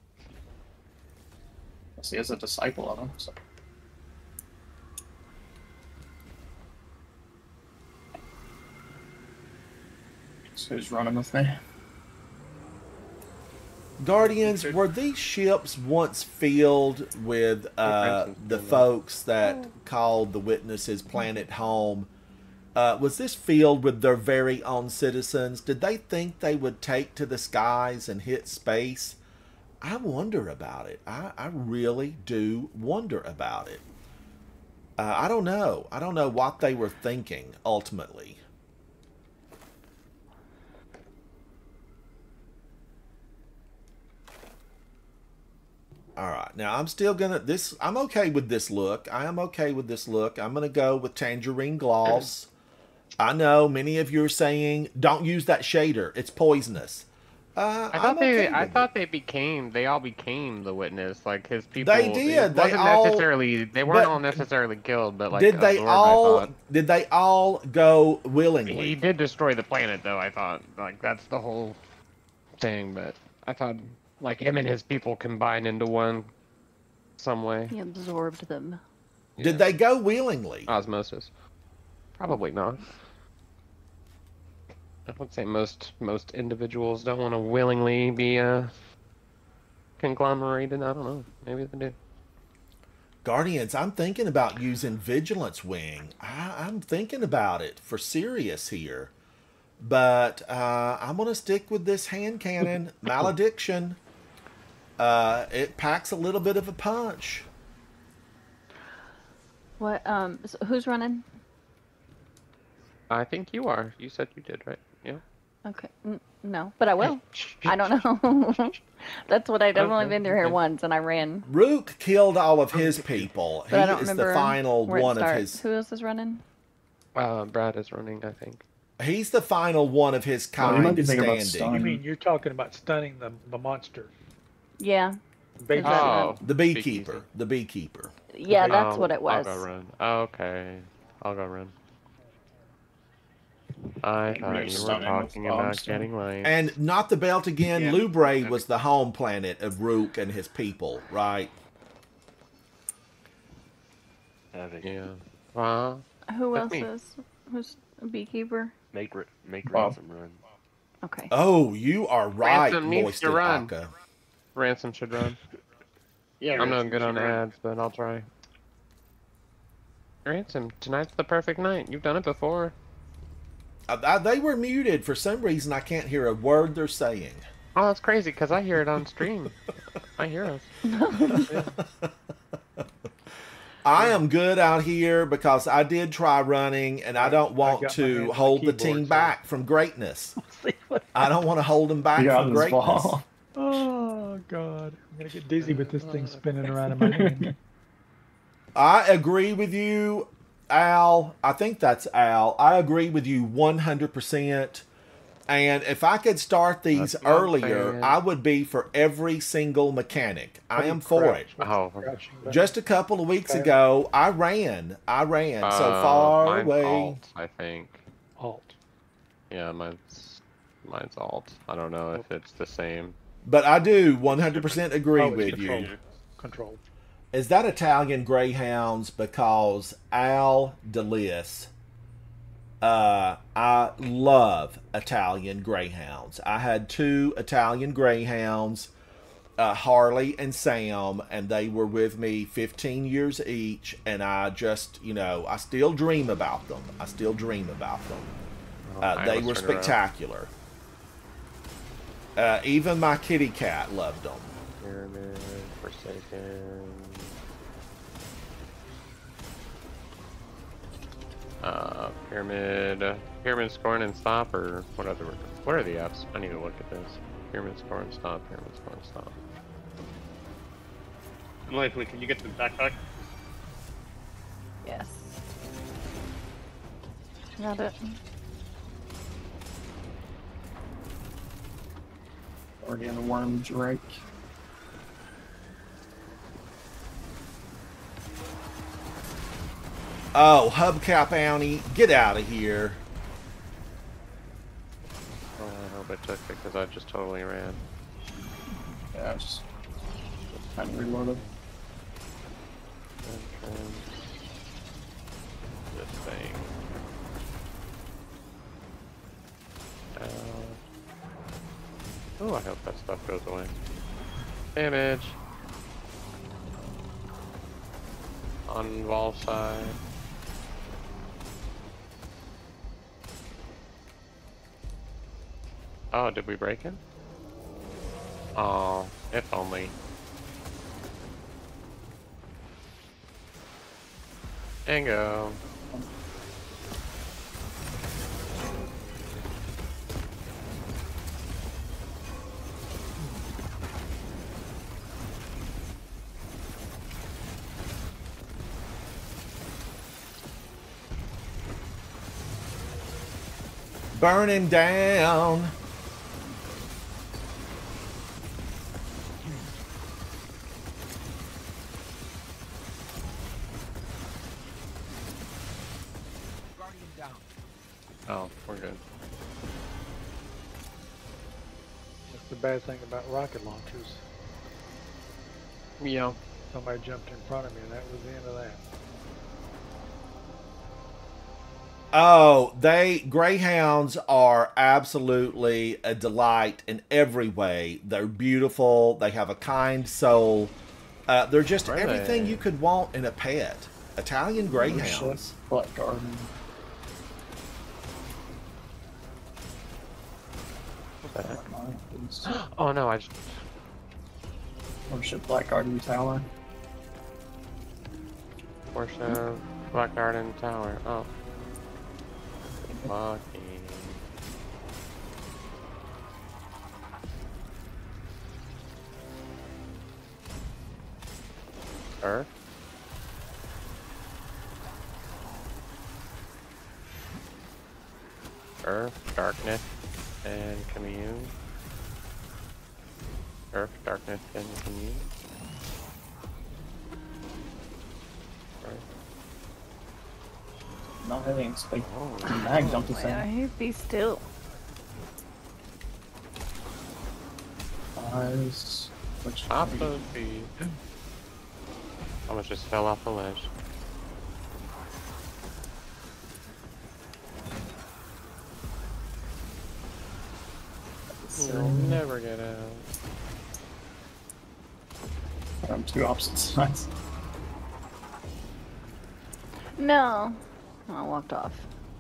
He has a disciple of him, so. So who's running with me? Guardians, were these ships once filled with the folks that called the Witnesses planet home? Was this filled with their very own citizens? Did they think they would take to the skies and hit space? I wonder about it. I really do wonder about it. I don't know. I don't know what they were thinking, ultimately. Alright, now I'm still gonna, I'm okay with this look. I am okay with this look. I'm gonna go with Tangerine Gloss. I know many of you are saying, don't use that shader. It's poisonous. I thought they all became the Witness, like his people. They did. They weren't all necessarily killed, but like did they absorbed, I thought. did they all go willingly? He did destroy the planet, though. I thought like that's the whole thing, but I thought like him and his people combined into one, some way. He absorbed them. Did they go willingly? Osmosis? Probably not. I would say most individuals don't want to willingly be conglomerated. I don't know. Maybe they do. Guardians, I'm thinking about using Vigilance Wing. I'm thinking about it for serious here. But I'm going to stick with this hand cannon. Malediction. It packs a little bit of a punch. What? So who's running? I think you are. You said you did, right? Yeah. Okay. No, but I will. I don't know. That's what I've only been through here once, and I ran. Rook killed all of his people. But I don't He is remember the final where it one of starts. his. Who else is running? Brad is running, I think. He's the final one of his Well, you might kind be thinking about standing. You mean you're talking about stunning the monster? Yeah. Basically, Oh, The beekeeper. The beekeeper. Yeah, that's Oh, what it was. I'll go run. Oh, okay. I'll go run. I thought you were stunning talking with about bombs, getting light. And not the belt again. Yeah. Lubre was the home planet of Rook and his people, right? Havoc. Yeah. Well, Who That's else me. is? Who's a beekeeper? Make Bob. ransom run. Okay. Oh, you are right, Ransom needs Moisted to run. Aka. Ransom should run. Yeah, I'm not Ransom good should on run. ads, but I'll try. Ransom, tonight's the perfect night. You've done it before. They were muted for some reason. I can't hear a word they're saying. Oh, that's crazy because I hear it on stream. I hear us. I am good out here because I did try running, and I don't want got my hand to on the hold the keyboard, team so- back from greatness. See what- I don't want to hold them back You got from this greatness. ball. Oh God, I'm gonna get dizzy with this thing spinning around in my hand. I agree with you, Al. I think that's Al. I agree with you 100%. And if I could start these That's what I'm earlier, saying. I would be for every single mechanic. I am for it. Oh, Just a couple of weeks Okay. ago, I ran so far mine's away. Alt, I think. Alt. Yeah, mine's alt. I don't know if it's the same. But I do 100% agree Oh, it's with control. you. Control. Is that Italian Greyhounds? Because Al DeLis, I love Italian Greyhounds. I had 2 Italian Greyhounds, Harley and Sam, and they were with me 15 years each, and I just, I still dream about them. I They almost were turned around. spectacular. Even my kitty cat loved them. Pyramid, Forsaken. Pyramid scoring and stop, or what are the apps? I need to look at this. Pyramid score and stop, pyramid score and stop. Likely, can you get to the backpack? Yes. Got it. Already on a worm drake. Oh, hubcap Annie, get out of here. Oh, I hope I took it because I just totally ran. Yeah, just kind of reloaded. Entrance. This thing. Oh, I hope that stuff goes away. Damage. On wall side. Oh, did we break it? Oh, if only. And go. Burn him down. Oh, we're good. That's the bad thing about rocket launchers. Yeah. Somebody jumped in front of me, and that was the end of that. Oh, Greyhounds are absolutely a delight in every way. They're beautiful. They have a kind soul. They're just Really? everything you could want in a pet. Italian Greyhounds. Black Garden. What the heck? Oh no, I just. Worship Black Garden Tower. Worship Black Garden Tower. Oh. Lucky. Earth? Earth, darkness, and commune. Earth, darkness, and commune. Not having space. Oh. Mag dumped this Yeah, thing. he'd be still. Eyes. Which Top of the. Almost just fell off the ledge. You'll never get out. I'm two opposite sides. No. I walked off.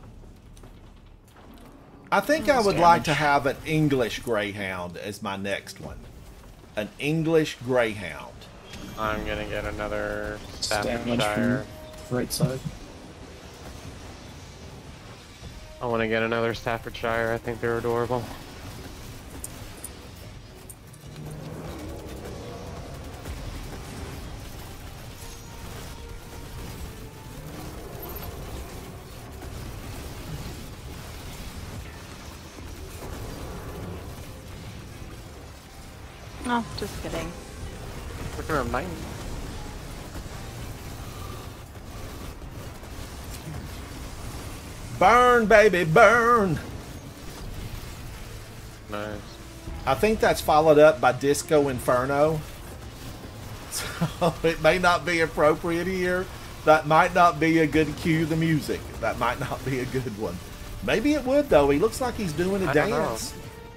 I think I would like to have an English Greyhound as my next one. An English Greyhound. I'm gonna get another Damage Staffordshire. from right side. I want to get another Staffordshire. I think they're adorable. Oh, just kidding. Look at mine. Burn, baby, burn! Nice. I think that's followed up by Disco Inferno. So it may not be appropriate here. That might not be a good cue the music. That might not be a good one. Maybe it would, though. He looks like he's doing a I don't know. dance.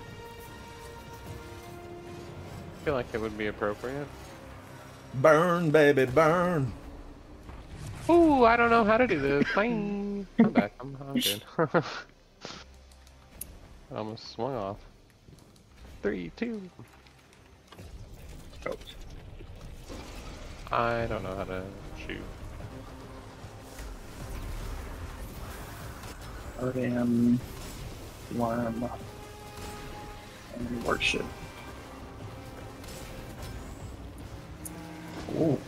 I feel like it would be appropriate. Burn, baby, burn. Ooh, I don't know how to do this. Bang. I'm back. I'm good. I almost swung off. 3, 2. Oh. I don't know how to shoot. Guardian, Worm, and Worship. Ooh.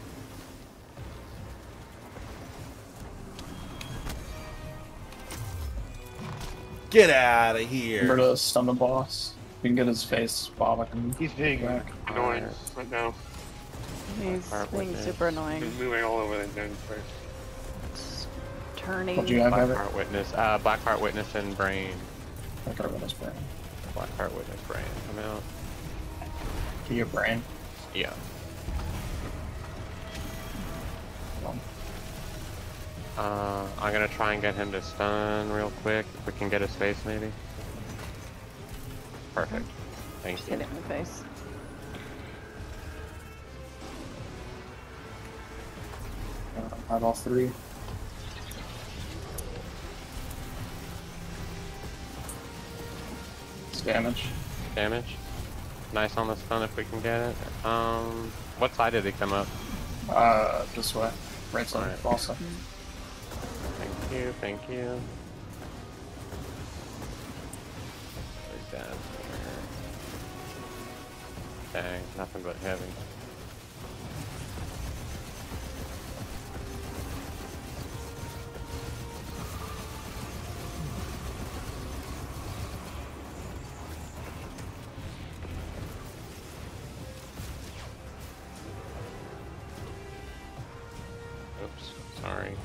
Get out of Remember here. to stun the boss. You can get his face, Bob. I can. He's being back. annoying right now. He's Alright, being witness. super annoying. He's moving all over the damn place. It's turning. What do you have, Ever? Blackheart Witness. Blackheart Witness and Brain. I got this brain. Blackheart Witness, Brain. Come out. Can you brain? Yeah. Well, I'm gonna try and get him to stun real quick. If we can get his face, maybe. Perfect. Thank Just you. hit it in the face. I have all three. It's damage. Damage. Nice on the stun if we can get it. What side did he come up? This way. Right side. Alright. Also. Thank you, thank you. Where's that? Dang, nothing but heavy. Oops, sorry.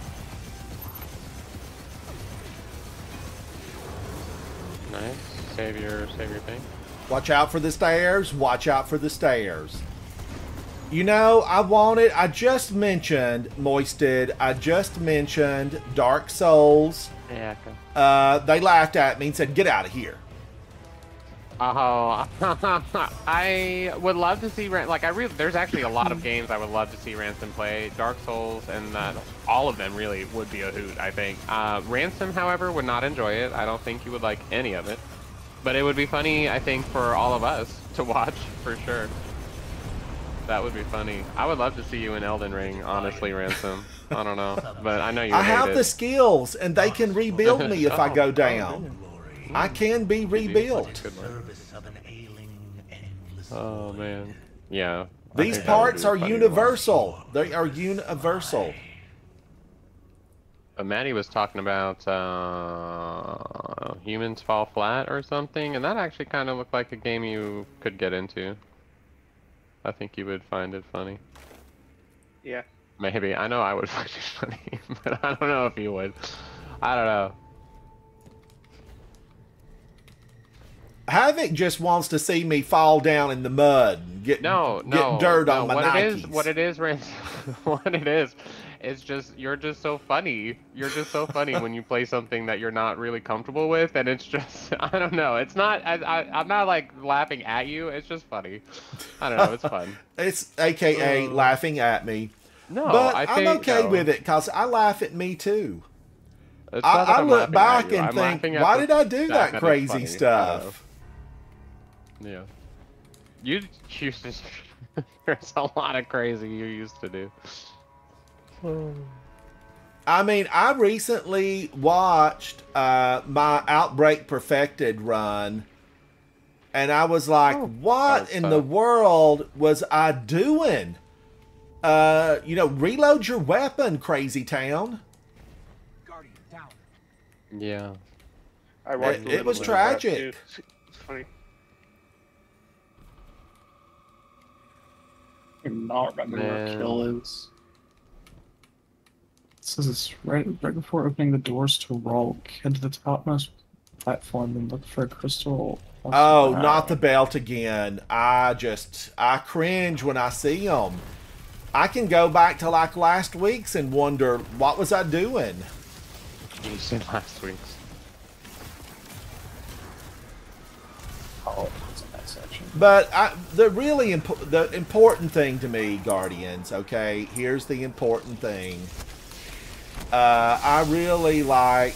Nice. Save your thing. Watch out for the stairs. Watch out for the stairs. You know, I just mentioned, Moisted, I just mentioned Dark Souls. Yeah, okay. They laughed at me and said, get out of here. Oh, I would love to see there's actually a lot of games I would love to see Ransom play. Dark Souls and all of them really would be a hoot, I think. Ransom, however, would not enjoy it. I don't think he would like any of it. But it would be funny, I think, for all of us to watch, for sure. That would be funny. I would love to see you in Elden Ring, honestly, Ransom. I don't know, but I know you I hate have it. the skills, and they can rebuild me if I go down. I can be rebuilt. Good one. Service of an ailing, endless Oh, man. Yeah. I These think that would parts be are funny to watch. universal. They are universal. Maddie was talking about Humans Fall Flat or something, and that actually kind of looked like a game you could get into. I think you would find it funny. Yeah. Maybe. I know I would find it funny, but I don't know if you would. I don't know. Havoc just wants to see me fall down in the mud and get No, dirt on my what Nikes. What it is, Rance, what it is It's just you're just so funny. You're just so funny when you play something that you're not really comfortable with, and it's just I don't know. It's not. I'm not like laughing at you. It's just funny. I don't know. It's fun. It's AKA laughing at me. No, But I think, I'm okay no. with it because I laugh at me too. It's not that I I'm look laughing at back you. and I'm think, laughing at why the did I do fact that it's crazy funny. I stuff? don't know. Yeah. You used to. There's a lot of crazy you used to do. I mean, I recently watched my Outbreak Perfected run, and I was like, what was in tough. the world was I doing? You know, reload your weapon, Crazy Town. Yeah. I watched It was a little bit of that, tragic. too. It's funny. I do not remember where Man. kill is. It says it's right before opening the doors to Rulk. Head to the topmost platform and look for a crystal. Oh, not the belt again. I cringe when I see them. I can go back to like last week's and wonder, what was I doing? You said last week's. Oh, it's in that section. But the important thing to me, Guardians, okay, here's the important thing. I really like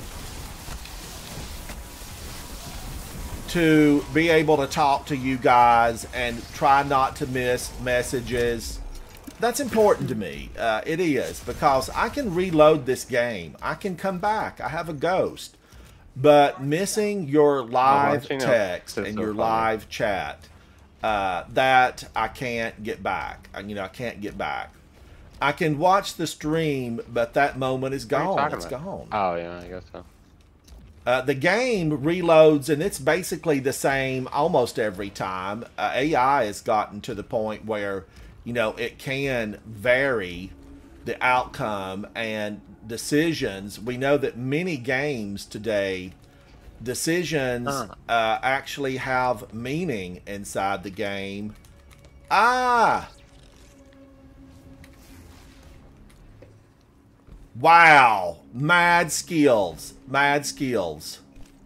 to be able to talk to you guys and try not to miss messages. That's important to me. It is, because I can reload this game. I can come back. I have a ghost. But missing your live watching text is and so your funny. live chat, that I can't get back. I can't get back. I can watch the stream, but that moment is What are you gone. talking It's about? gone. Oh yeah, I guess so. The game reloads, and it's basically the same almost every time. AI has gotten to the point where, it can vary the outcome and decisions. We know that many games today, decisions actually have meaning inside the game. Wow. Mad skills. Mad skills.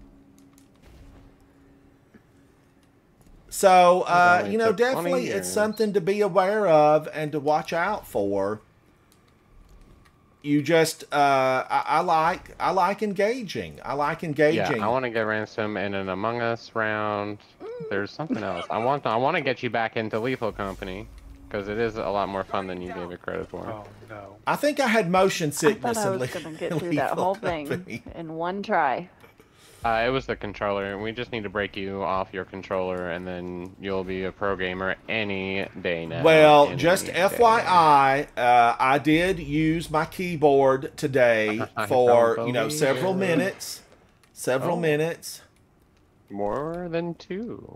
So, only took 20 definitely it's years. something to be aware of and to watch out for. You just, I like engaging. I like engaging. Yeah, I want to get ransom in an Among Us round. There's something else. I want to get you back into Lethal Company because it is a lot more fun than you gave it credit for. Oh no. I think I had motion I sickness thought I and was going to get through that whole thing in one try. It was the controller, and we just need to break you off your controller, and then you'll be a pro gamer any day now. Well, Any just day. FYI, I did use my keyboard today I for, don't believe several it. minutes. Several Oh. minutes. More than 2.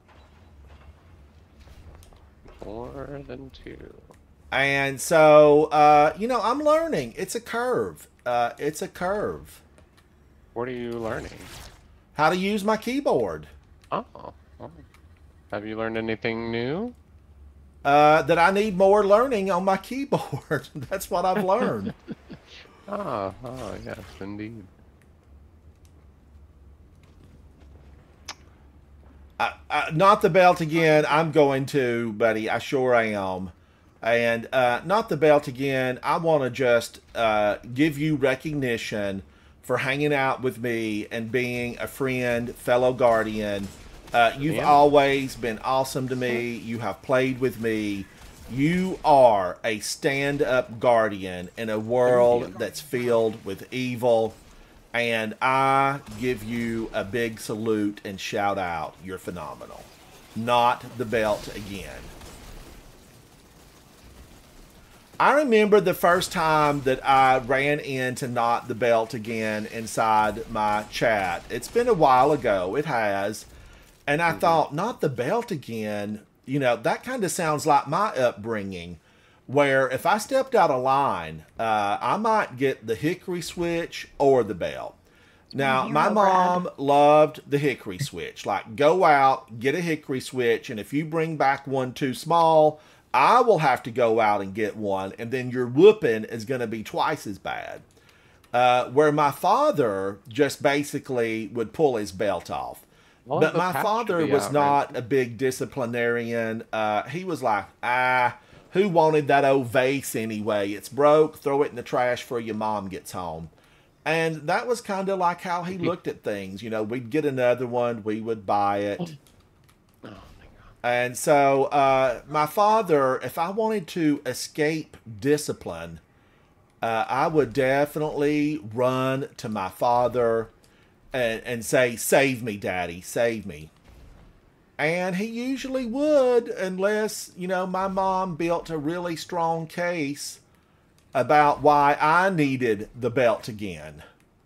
More than 2. And so, I'm learning. It's a curve. It's a curve. What are you learning? How to use my keyboard. Oh. Have you learned anything new? That I need more learning on my keyboard. That's what I've learned. Oh, yes, indeed. Not the belt again. I'm going to, buddy. I sure am. And not the belt again. I want to just give you recognition for hanging out with me and being a friend, fellow Guardian. You've Yeah. always been awesome to me. You have played with me. You are a stand-up Guardian in a world that's filled with evil. And I give you a big salute and shout out. You're phenomenal. Not the belt again. I remember the first time that I ran into Not the Belt again inside my chat. It's been a while ago. It has. And I thought, Not the Belt again? That kind of sounds like my upbringing, where if I stepped out of line, I might get the hickory switch or the belt. Now, Hero my Brad. mom loved the hickory switch. Like, go out, get a hickory switch, and if you bring back one too small, I will have to go out and get one, and then your whooping is going to be twice as bad. Where my father just basically would pull his belt off. Well, But the my patch father should be was out, not right? a big disciplinarian. He was like, who wanted that old vase anyway? It's broke. Throw it in the trash before your mom gets home. And that was kind of like how he looked at things. You know, we'd get another one, we would buy it. Oh, my God. And so my father, if I wanted to escape discipline, I would definitely run to my father and say, save me, Daddy, save me. And he usually would, unless, you know, my mom built a really strong case about why I needed the belt again.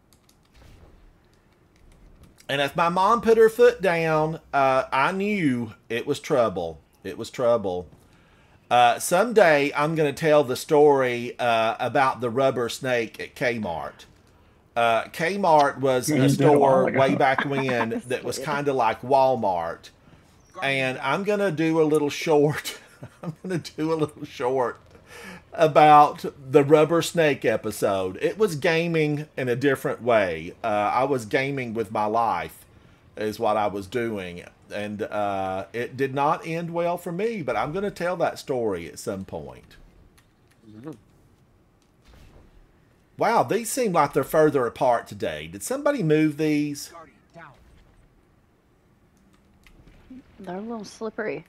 And if my mom put her foot down, I knew it was trouble. It was trouble. Someday I'm going to tell the story about the rubber snake at Kmart. Kmart was You a did a while store ago. way back when that was kind of like Walmart. And I'm going to do a little short. I'm going to do a little short about the rubber snake episode. It was gaming in a different way. I was gaming with my life is what I was doing. And it did not end well for me, but I'm going to tell that story at some point. Wow, these seem like they're further apart today. Did somebody move these? They're a little slippery.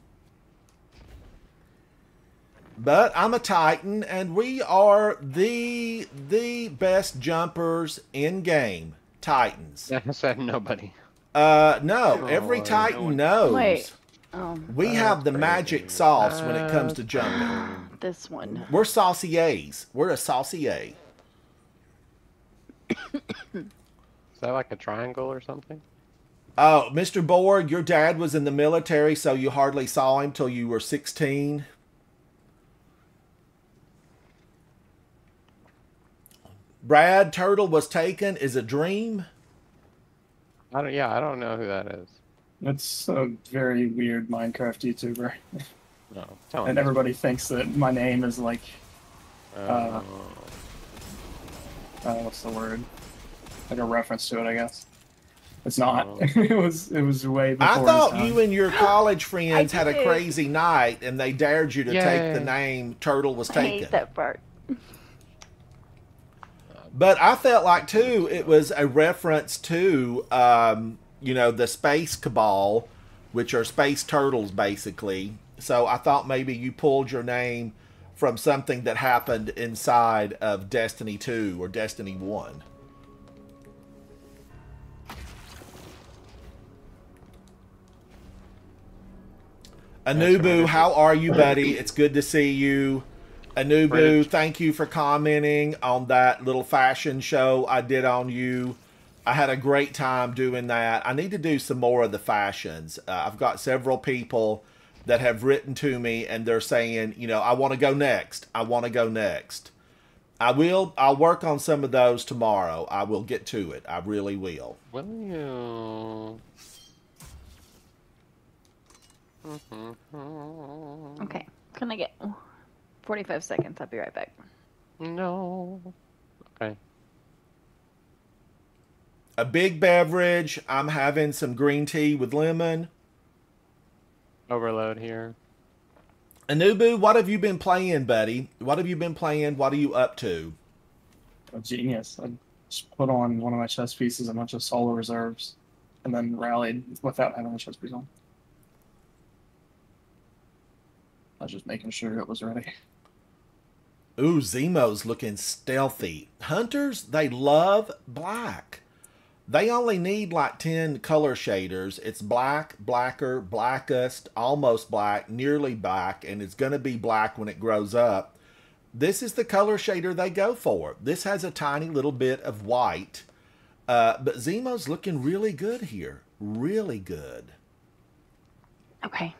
But I'm a Titan, and we are the best jumpers in game. Titans. I said nobody. No, every Oh, Titan knows. Wait. We have the magic sauce when it comes to jumping. This one. We're sauciers. We're a saucier. Is that like a triangle or something? Oh, Mr. Borg, your dad was in the military, so you hardly saw him till you were 16. Brad, Turtle was taken is a dream. I don't know who that is. It's a very weird Minecraft YouTuber. No, tell And me. everybody thinks that my name is like, what's the word? Like a reference to it, I guess. It's not. Oh. it was way before I his thought time. you and your college friends had a did. crazy night and they dared you to take the Yay. name Turtle was I taken. hate that part. But I felt like, too, it was a reference to, you know, the Space Cabal, which are space turtles, basically. So I thought maybe you pulled your name from something that happened inside of Destiny 2 or Destiny 1. Anubu, how are you, buddy? It's good to see you. Anubu, Bridge. thank you for commenting on that little fashion show I did on you. I had a great time doing that. I need to do some more of the fashions. I've got several people that have written to me and they're saying, you know, I want to go next. I want to go next. I'll work on some of those tomorrow. I will get to it. I really will. Will you? Okay. Can I get 45 seconds? I'll be right back. No. Okay. A big beverage. I'm having some green tea with lemon. Overload here. Anubu, what have you been playing, buddy? What have you been playing? What are you up to? A genius. I just put on one of my chess pieces, a bunch of solo reserves, and then rallied without having a chess piece on. I was just making sure it was ready. Ooh, Zemo's looking stealthy. Hunters, they love black. They only need like 10 color shaders. It's black, blacker, blackest, almost black, nearly black, and it's going to be black when it grows up. This is the color shader they go for. This has a tiny little bit of white. But Zemo's looking really good here. Really good. Okay.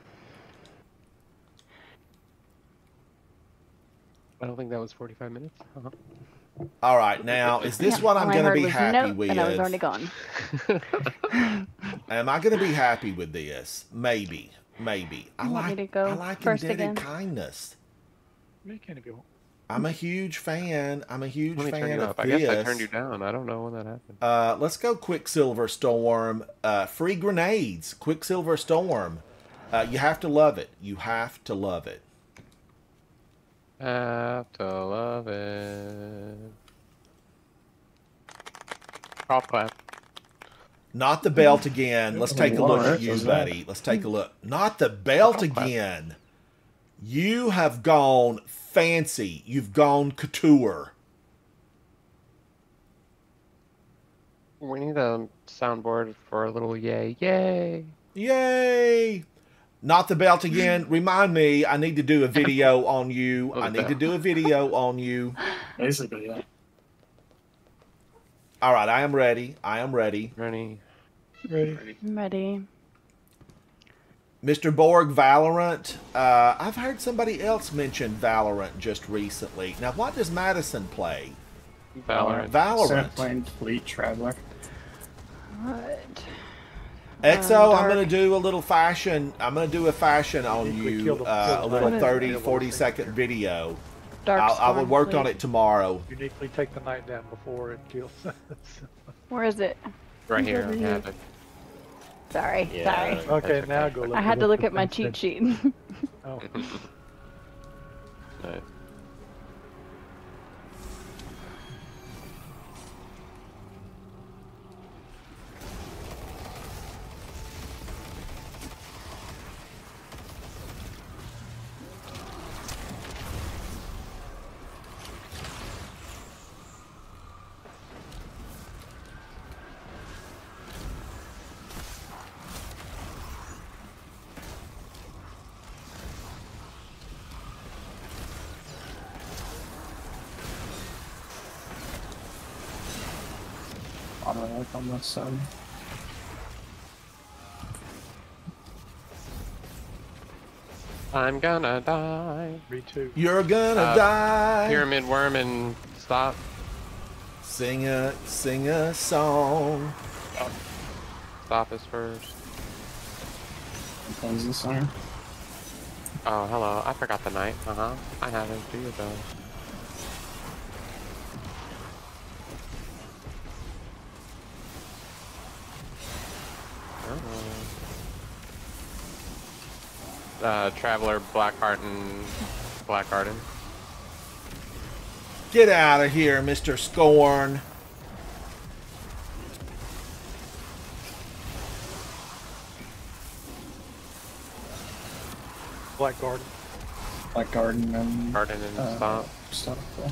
I don't think that was 45 minutes. Uh-huh. All right, now, is this Yeah, what all I'm I going to heard be was happy nope, with? and I was already gone. Am I going to be happy with this? Maybe. maybe. You want me to go I like first Indebted again? Kindness. You can if you want. I'm a huge fan. I'm a huge Let me turn fan you of up. I this. guess I turned you down. I don't know when that happened. Let's go Quicksilver Storm. Free grenades. Quicksilver Storm. You have to love it. You have to love it. Have to love it. Golf clap. Not the belt again. Let's take a look at you, Arches, buddy. Let's take a look. Not the belt again. You have gone fancy. You've gone couture. We need a soundboard for a little yay. Yay! Yay! Not the belt again. Remind me, I need to do a video on you. I need to do a video on you. Basically, yeah. All right, I am ready. I am ready. Ready? Ready? I'm ready. Mr. Borg, Valorant. I've heard somebody else mention Valorant just recently. Now, what does Madison play? Valorant. Valorant. Playing Fleet Traveler. What? Exo, I'm Dark. going to do a little fashion. I'm going to do a fashion on think we you, killed a him. little What is 30, it? 40-second video. Dark I will Storm work on Fleet. it tomorrow. Uniquely take the night down before it kills us. Where is it? Right here. I have it. Sorry, Yeah. sorry. Okay, now go look. I had to look at my cheat sheet. Oh, Nice. Auto on this side. I'm gonna die. me too. You're going to Uh, die. Pyramid worm and stop. Sing a song. Stop is first. Close this one. Oh, hello. I forgot the knight. I have it. Do you though? Traveler, Blackheart, and Blackhearted. Get out of here, Mr. Scorn. Black Garden. Black Garden and Garden and stop. stuff. Yeah.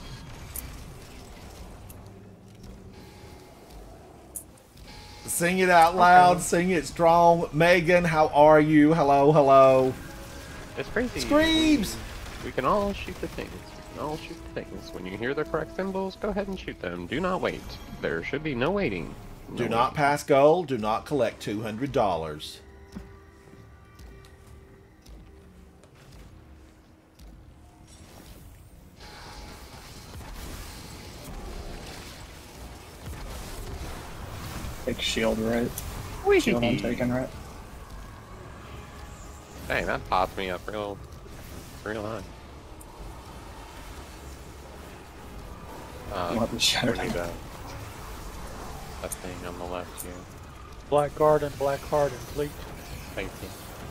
Sing it out loud. Sing it strong. Megan, how are you? Hello, hello. It's crazy. Screams! We can all shoot the things. We can all shoot the things. When you hear the correct symbols, go ahead and shoot them. Do not wait. There should be no waiting. No Do not waiting. pass gold. Do not collect $200. Take shield right. Shield I'm taking right. Dang, that popped me up real high. We'll have to shatter we need that. that thing on the left here. Black Garden, Black Heart, and Fleet. Thank you.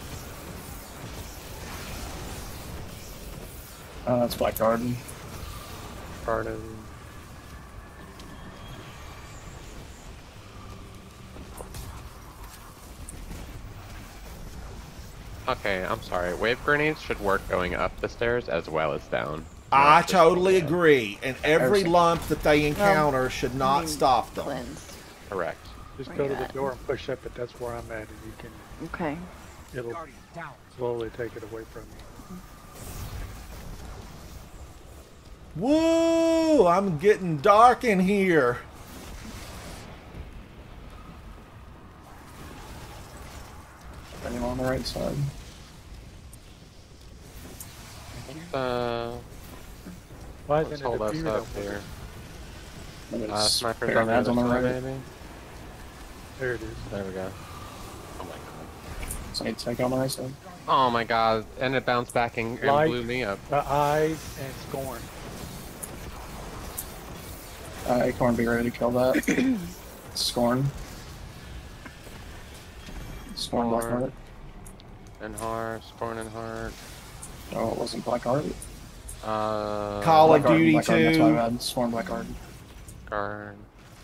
That's Black Garden. Garden. Okay, I'm sorry. Wave grenades should work going up the stairs as well as down. I Not just totally going up. agree. And every Everything. lump that they encounter should not mean, stop them. Cleanse. Correct. Just Where go you to the at? door and push up it. That's where I'm at, and you can. Okay. It'll slowly take it away from you. Woo! I'm getting dark in here. Anyone on the right side? Why Let's isn't it hold us appeared up over here. There's Snipers pyramids on the side, right. maybe? There it is. There we go. Oh my god. So I take on my side. Oh my god, and it bounced back and Light. blew me up. Eyes and Scorn. Acorn, be ready to kill that. Scorn. Scorn Blackheart. And heart, Scorn and heart. Oh, it wasn't Blackheart. Call of Blackheart, Duty Blackheart, that's my 2. bad. Scorn Blackheart. Guard.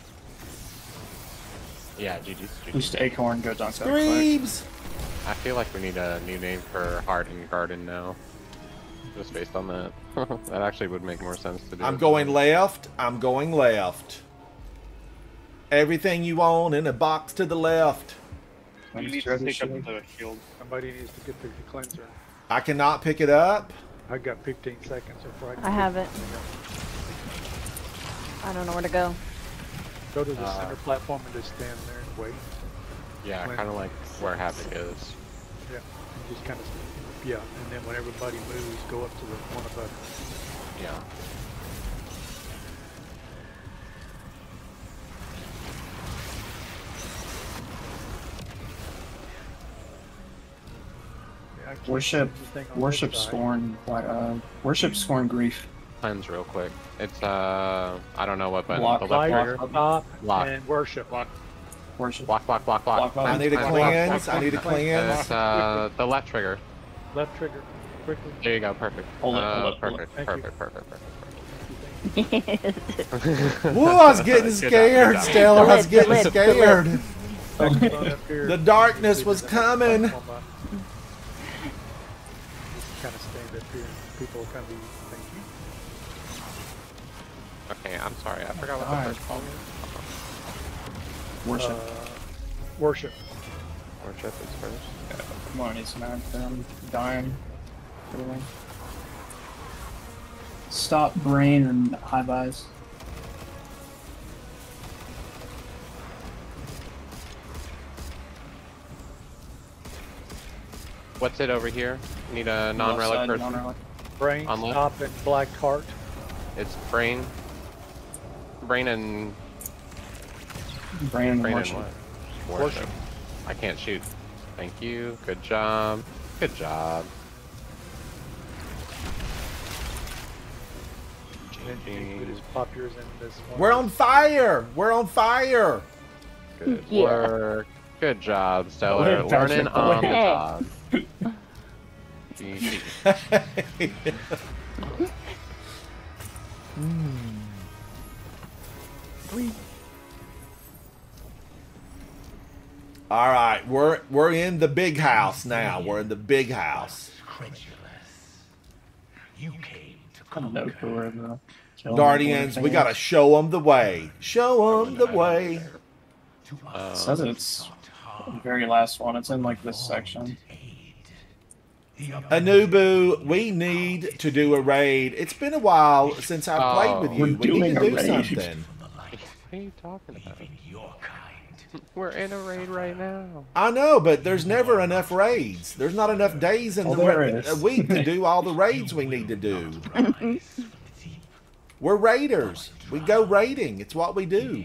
Yeah, GG's. Just Acorn, go dunk that quick. Screams! I feel like we need a new name for Heart and Garden now. Just based on that. That actually would make more sense to do. I'm going left. I'm going left. Everything you own in a box to the left. You need to pick up the shield. Somebody needs to get the cleanser. I cannot pick it up. I got 15 seconds before I have it. I don't know where to go. Go to the center platform and just stand there and wait. Yeah, kind of like where Havoc is. Yeah, and just kind of, yeah, and then when everybody moves, go up to the one above. Yeah. Yeah, I can't Worship, see anything on worship this side. Scorn, worship Scorn Grief. Cleanse real quick. It's I don't know what button. Block, The Light, left trigger. stop, Block. and worship. Worship. Block, block, block, block. Block, I need a Cleanse, cleanse. I need a cleanse. It's the left trigger. Left trigger, quickly. There you go, perfect. Hold it, hold it, hold perfect, Thank perfect, you. perfect, perfect. Whoa, I was getting Good job, scared, good job. Stella. I was The getting lip, the lip. scared. Run up here. The darkness was Just kind coming. of stand up here. People will kind of be thinking. Okay, I'm sorry, I forgot what the Alright. first call was. Worship. Worship. Worship is first. Come on, I need some ad for him. Dying. Everything. Stop brain and high buys. What's it over here? Need a non-relic Left side, person. non-relic. Brain, On left. stop, and black heart. It's brain. Brain and Brain and brain and worship. what? Worship. I can't shoot. Thank you. Good job. Good job. And we just pop yours in this one. We're on fire. We're on fire. Good Yeah. work. Good job, Stellar. Go ahead, Learning Patrick, go on the ahead. job. GG. All right, we're in the big house now. We're in the big house. Credulous. You came to I don't know conquer. who are the kill Guardians, we gotta show them the way. Show them the way. To It us, says it's the very last one. It's in like this section. Anubu, we need to do a raid. It's been a while since I've played with you. We're We doing need to a do raid. something. What are you talking about? Your kind. We're in a raid right now. I know, but there's never enough raids. There's not enough days in Oh, the there a is. week to do all the raids we need to do. We're raiders. We go raiding. It's what we do.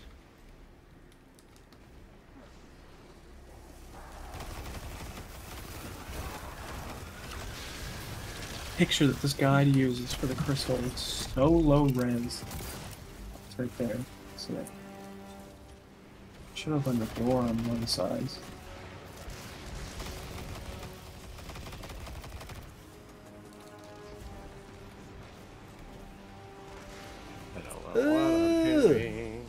Picture that this guide uses for the crystal is so low res. It's right there. See it? Should open the door on one side. I don't know what I'm doing.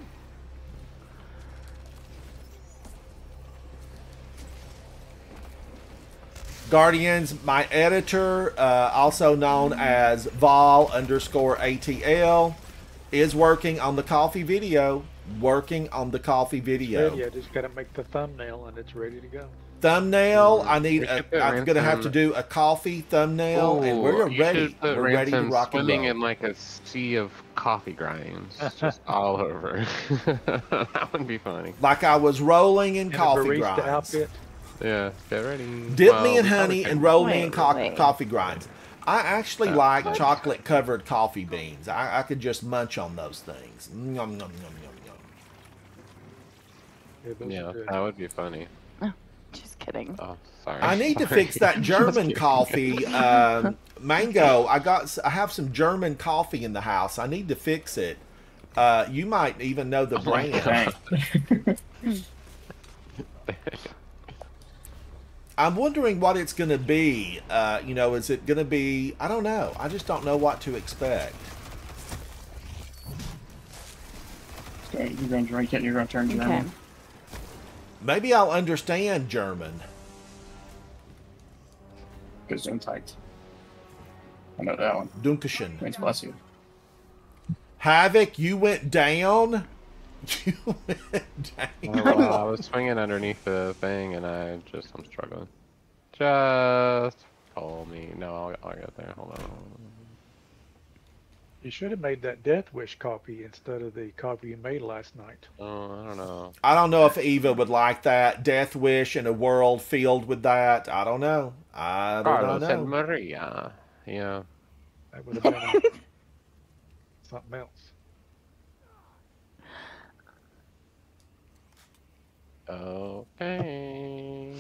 Guardians, my editor, also known as Vol_ATL, is working on the coffee video. Working on the coffee video. Yeah, just gotta make the thumbnail and it's ready to go. Thumbnail. I need. We should put I'm gonna have to Ransom- do a coffee thumbnail, and we're Ooh, you ready. should put We're ready to Ransom rock and swimming roll. in like a sea of coffee grinds, just all over. That would be funny. Like I was rolling in And a coffee barista grinds. outfit. Yeah, get ready. Dip Well, me in we honey probably and could- roll me in Wait. coffee grinds. I actually Yeah. like chocolate covered coffee beans. I could just munch on those things. Yum, yum, yum, yum, yum. Yeah, those Yeah, are good. that would be funny. Just kidding. Oh, sorry. I need to Sorry. fix that German coffee. Mango, I have some German coffee in the house. I need to fix it. You might even know the Oh my brand. Dang. I'm wondering what it's going to be. You know, is it going to be... I don't know. I just don't know what to expect. So you're going to drink it and you're going to turn German. Okay. Maybe I'll understand German. Gesundheit. I know that one. Dankeschön. Thanks, bless you. Havoc, you went down? You went down. Well, I was swinging underneath the thing, and I'm struggling. Just hold me. No, I'll get there. Hold on. You should have made that Death Wish copy instead of the copy you made last night. Oh, I don't know. I don't know if Eva would like that. Death Wish in a world filled with that. I don't know. I don't Carlos know. and Maria. Yeah. That would have been something else. Okay.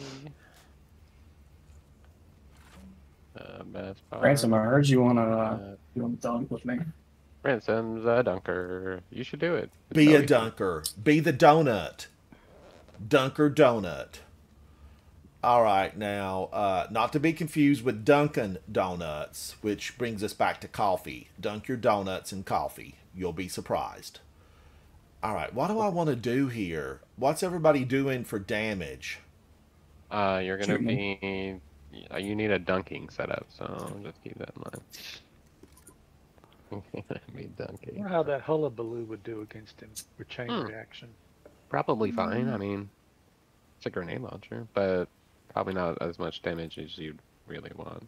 Best part. Ransom, I heard you want to dunk with me. Ransom's a dunker. You should do it. It's Be so a easy. dunker. Be the donut. Dunker Donut. All right, now, not to be confused with Dunkin' Donuts, which brings us back to coffee. Dunk your donuts in coffee. You'll be surprised. All right, what do I want to do here? What's everybody doing for damage? You're gonna Shoot be. You need a dunking setup, so just keep that in mind. Be I dunking. wonder how that hullabaloo would do against him with chain reaction. Probably fine. I mean, it's a grenade launcher, but probably not as much damage as you'd really want.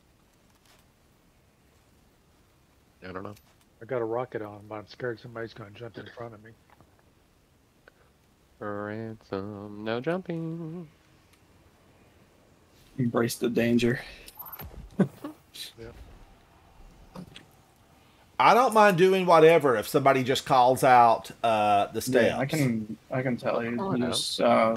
I don't know. I got a rocket on, but I'm scared somebody's going to jump in front of me. Ransom, no jumping. Embrace the danger. I don't mind doing whatever if somebody just calls out the steps. Yeah, I can tell you. Oh, You no. just,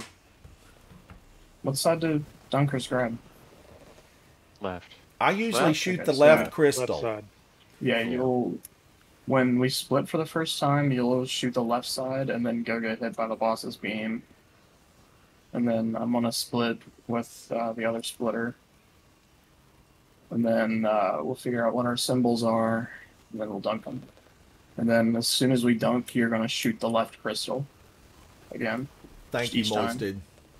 what side do dunkers grab? Left. I usually Well, shoot okay, the so left Left crystal. side. Yeah, you'll. When we split for the first time, you'll shoot the left side and then go get hit by the boss's beam. And then I'm gonna split with the other splitter. And then we'll figure out what our symbols are, and then we'll dunk them. And then as soon as we dunk, you're gonna shoot the left crystal. Again. Thank you, each time. Moisted.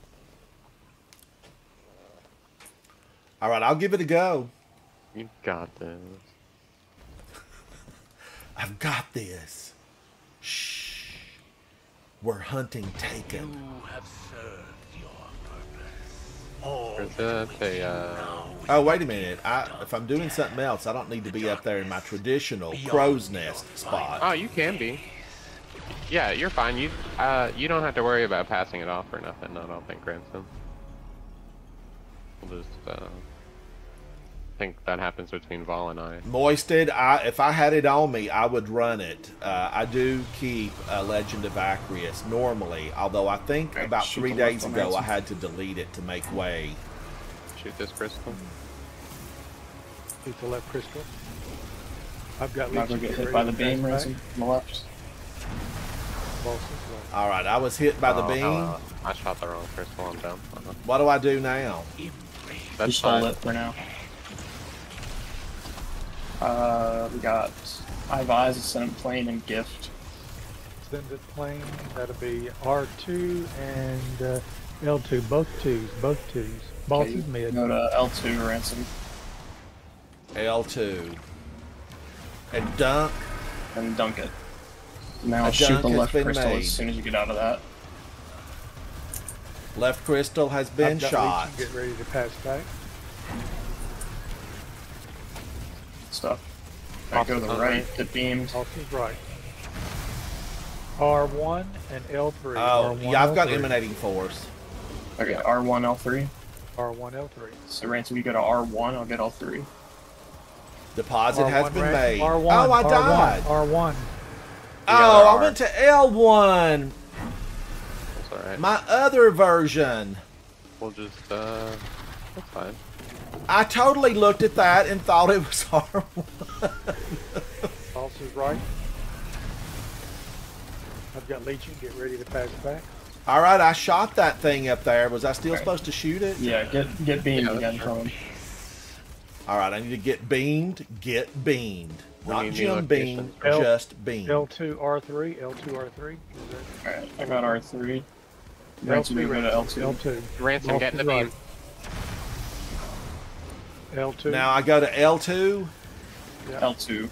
All right, I'll give it a go. You got this. I've got this. Shh. We're hunting Taken. You have served your purpose. All There's Oh, wait a minute. If I'm doing something else, I don't need to be up there in my traditional crow's nest spot. Oh, you can be. Yeah, you're fine. You don't have to worry about passing it off or nothing. I don't think, Ransom. We'll just I think that happens between Vol and I. Moisted, if I had it on me, I would run it. I do keep Legend of Acrius normally, although I think about shoot 3 the days left one, ago Ransom. I had to delete it to make way. Shoot this crystal. Shoot the left crystal. I've got Not gonna Legion get ready hit by to the beam, pass Ransom, back. on the left. Boss's left. All right, I was hit by the Oh, beam. hello. I shot the wrong crystal. I'm dumb. What do I do now? That's Just hold fine. it for now. We got Eye Eyes, Ascendant Plane, and Gift. Extended plane, that'll be R2 and L2, both twos. Boss Okay, is mid. Go to L2, Ransom, L2. And dunk. and dunk it. Now A shoot dunk the has left been crystal made. as soon as you get out of that. Left crystal has been I've got shot. Legion, get ready to pass back. Stuff. I go to the Awesome. right, get beamed. Boss is right. R1 and L3. Oh, R1, yeah, I've got L3. emanating force. Okay, R1, L3. R1, L3. So Ransom, you go to R1, I'll get L3. Deposit has R1 been rank, made. R1, Oh, I R1, died. R1. Oh, other I R. went to L1. That's alright. My other version. we'll just, that's fine. I totally looked at that and thought it was R1. Boss is right. I've got leeching. Get ready to pass it back. All right, I shot that thing up there. Was I still supposed to shoot it? Yeah, get beamed again from him. All right, I need to get beamed. Get beamed. Not need Jim new Beam, L- just Beam. L2 R3. L2 R3. Alright, I got R3. Ransom, you go to L2. L2. Ransom, Boss get in the is right. beam. L2. Now I go to L2. Yeah. L2.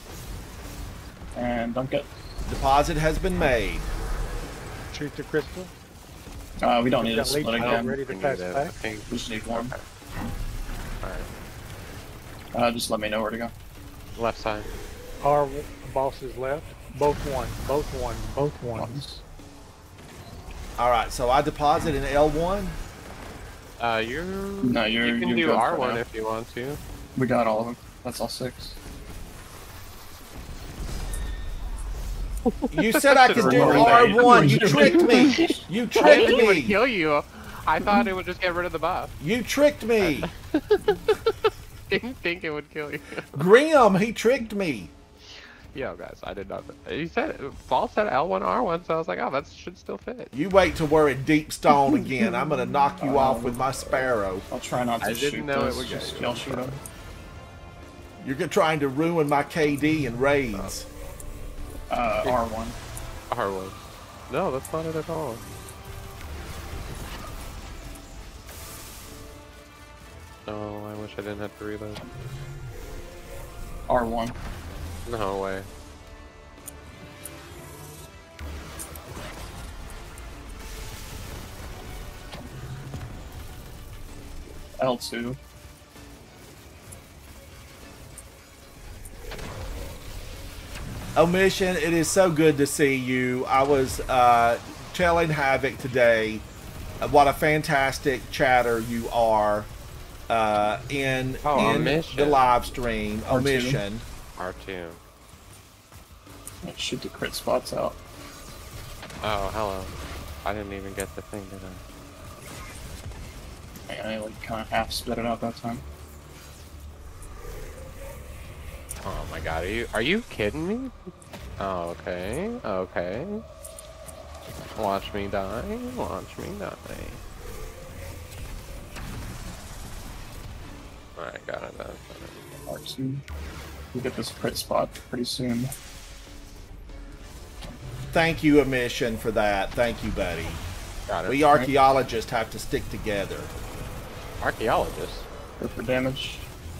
And don't get. Deposit has been made. Shoot the crystal. We don't need Got to split leeching. again. Ready to We pass need it it. I back. think. We just need one. Alright. Just let me know where to go. Left side. Our boss is left. Both one. Both one. Both ones. All right, so I deposit in L1. You're. No, you're. You can you're do good for R1 now. if you want to. We got all of them. That's all 6. You said I could do Remember that. R1. You tricked me. You I tricked didn't think it would me. kill you. I thought it would just get rid of the buff. You tricked me. Didn't think it would kill you. Grim, he tricked me. Yo, guys, I did not. He said Paul said L1 R1, so I was like, oh, that should still fit. You wait till we're in deep stone again. I'm gonna knock you off with my sparrow. I'll try not to I shoot didn't know it this, would just get- y'all shoot him. You're trying to ruin my KD and raids. R1. R1. No, that's not it at all. Oh, I wish I didn't have to reload. R1. No way. L2. Omission, it is so good to see you. I was telling Havoc today what a fantastic chatter you are in Omission. the live stream. R2. Omission. R2. Let's shoot the crit spots out. Oh, hello. I didn't even get the thing, did I? I like kind of half split it out that time. Oh my god, are you kidding me? Oh, okay, okay. Watch me die, watch me die. Alright, got it, R2. We'll get this crit spot pretty soon. Thank you, Omission, for that. Thank you, buddy. Got it. We archaeologists have to stick together. Archaeologist? Go for damage.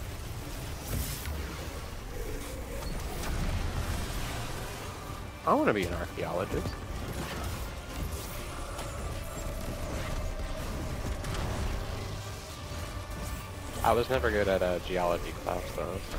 I want to be an archaeologist. I was never good at a geology class though, so.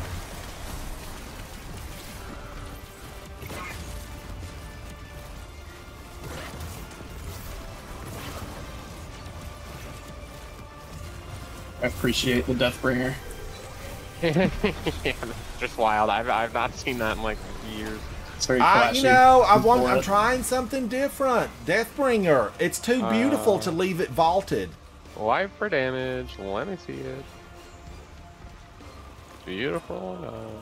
I appreciate the Deathbringer. Yeah, that's just wild. I've not seen that in like years. It's very flashy. You know, I'm Bullet. trying something different. Deathbringer. It's too beautiful to leave it vaulted. Wipe for damage. Let me see it. Beautiful.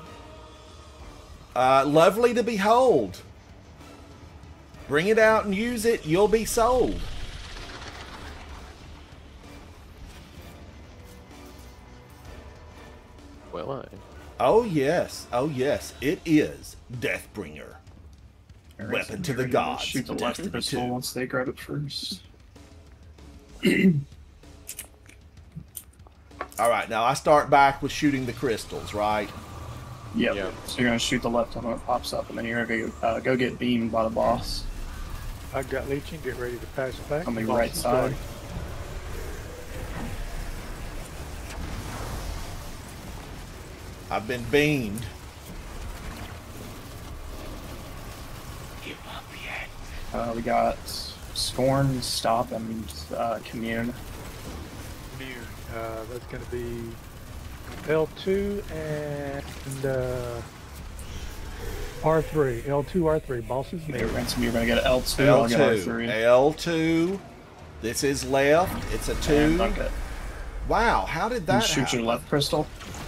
No. Lovely to behold. Bring it out and use it. You'll be sold. Will I? Oh yes, oh yes, it is Deathbringer. Alright, Weapon so to the we're gonna gods. Shoot the left Destiny crystal 2. once they grab it first. All right, now I start back with shooting the crystals, right? Yep. Yep. So you're gonna shoot the left one when it pops up, and then you're gonna go get beamed by the boss I've got leeching. Get ready to pass it back. on the Boss right is side. right. I've been beamed. Give up yet. We got Scorn, Stop, and Commune. That's going to be L2 and R3. L2, R3. Bosses Okay, near. Ransom, you're gonna get L2. I'll get L2. R3. L2. This is left. It's a 2. And dunk it. Wow, how did And that shoot happen? your left crystal.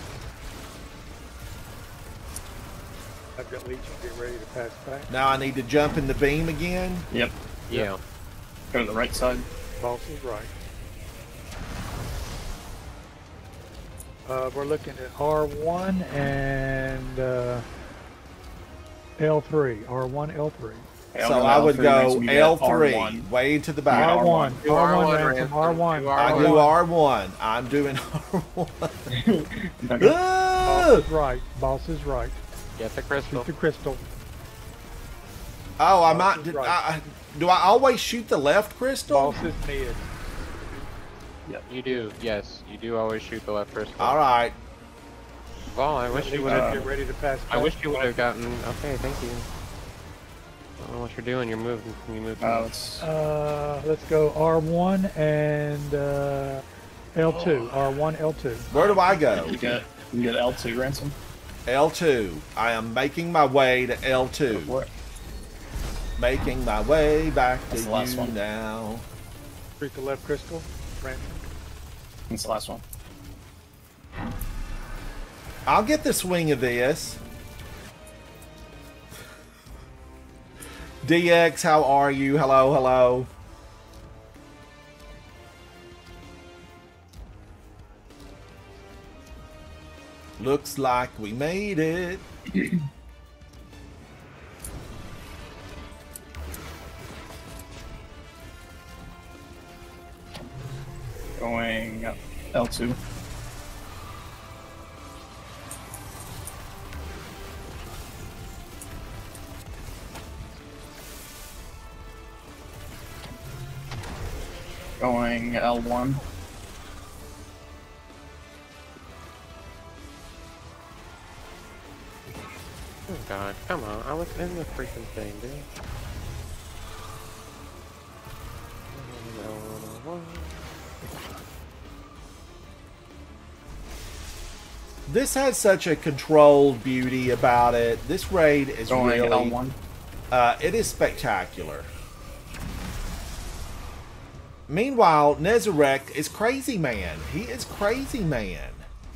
I've got Legion. Get ready to pass back. Now I need to jump in the beam again. Yep. Yeah. Go to the right side. Boss is right. We're looking at R1 and L3. R1, L3. Okay, So I'll I would L3 go ransom, you get L3, R1. way to the back. R1. Do R1 R1 ransom. ransom. R1. Do I R1. do R1. I'm doing R1. Dunk it. Ah! Boss is right. Boss is right. Get the crystal. Shoot the crystal. Oh, I Boss might. is right. Do I always shoot the left crystal? Boss is mid. You do. Yes, you do always shoot the left crystal. All right. Well, I wish you would Legion, have. get ready to pass back. I wish you would have gotten. Okay, thank you. I don't know what you're doing. You're moving. You moved. It's Let's go R1 and L2. R1, L2. Where do I go? you get L2 ransom. L2. I am making my way to L2. Before it. Making my way back to That's the last you one. now. Shoot the left crystal. Ransom. That's the last one. I'll get the swing of this. DX, how are you? Hello, hello. Looks like we made it. Going L2. Going L1. Oh God, come on! I was in the freaking thing, dude. This has such a controlled beauty about it. This raid is Going really, L1. it is spectacular. Meanwhile, Nezarek is crazy man. He is crazy man.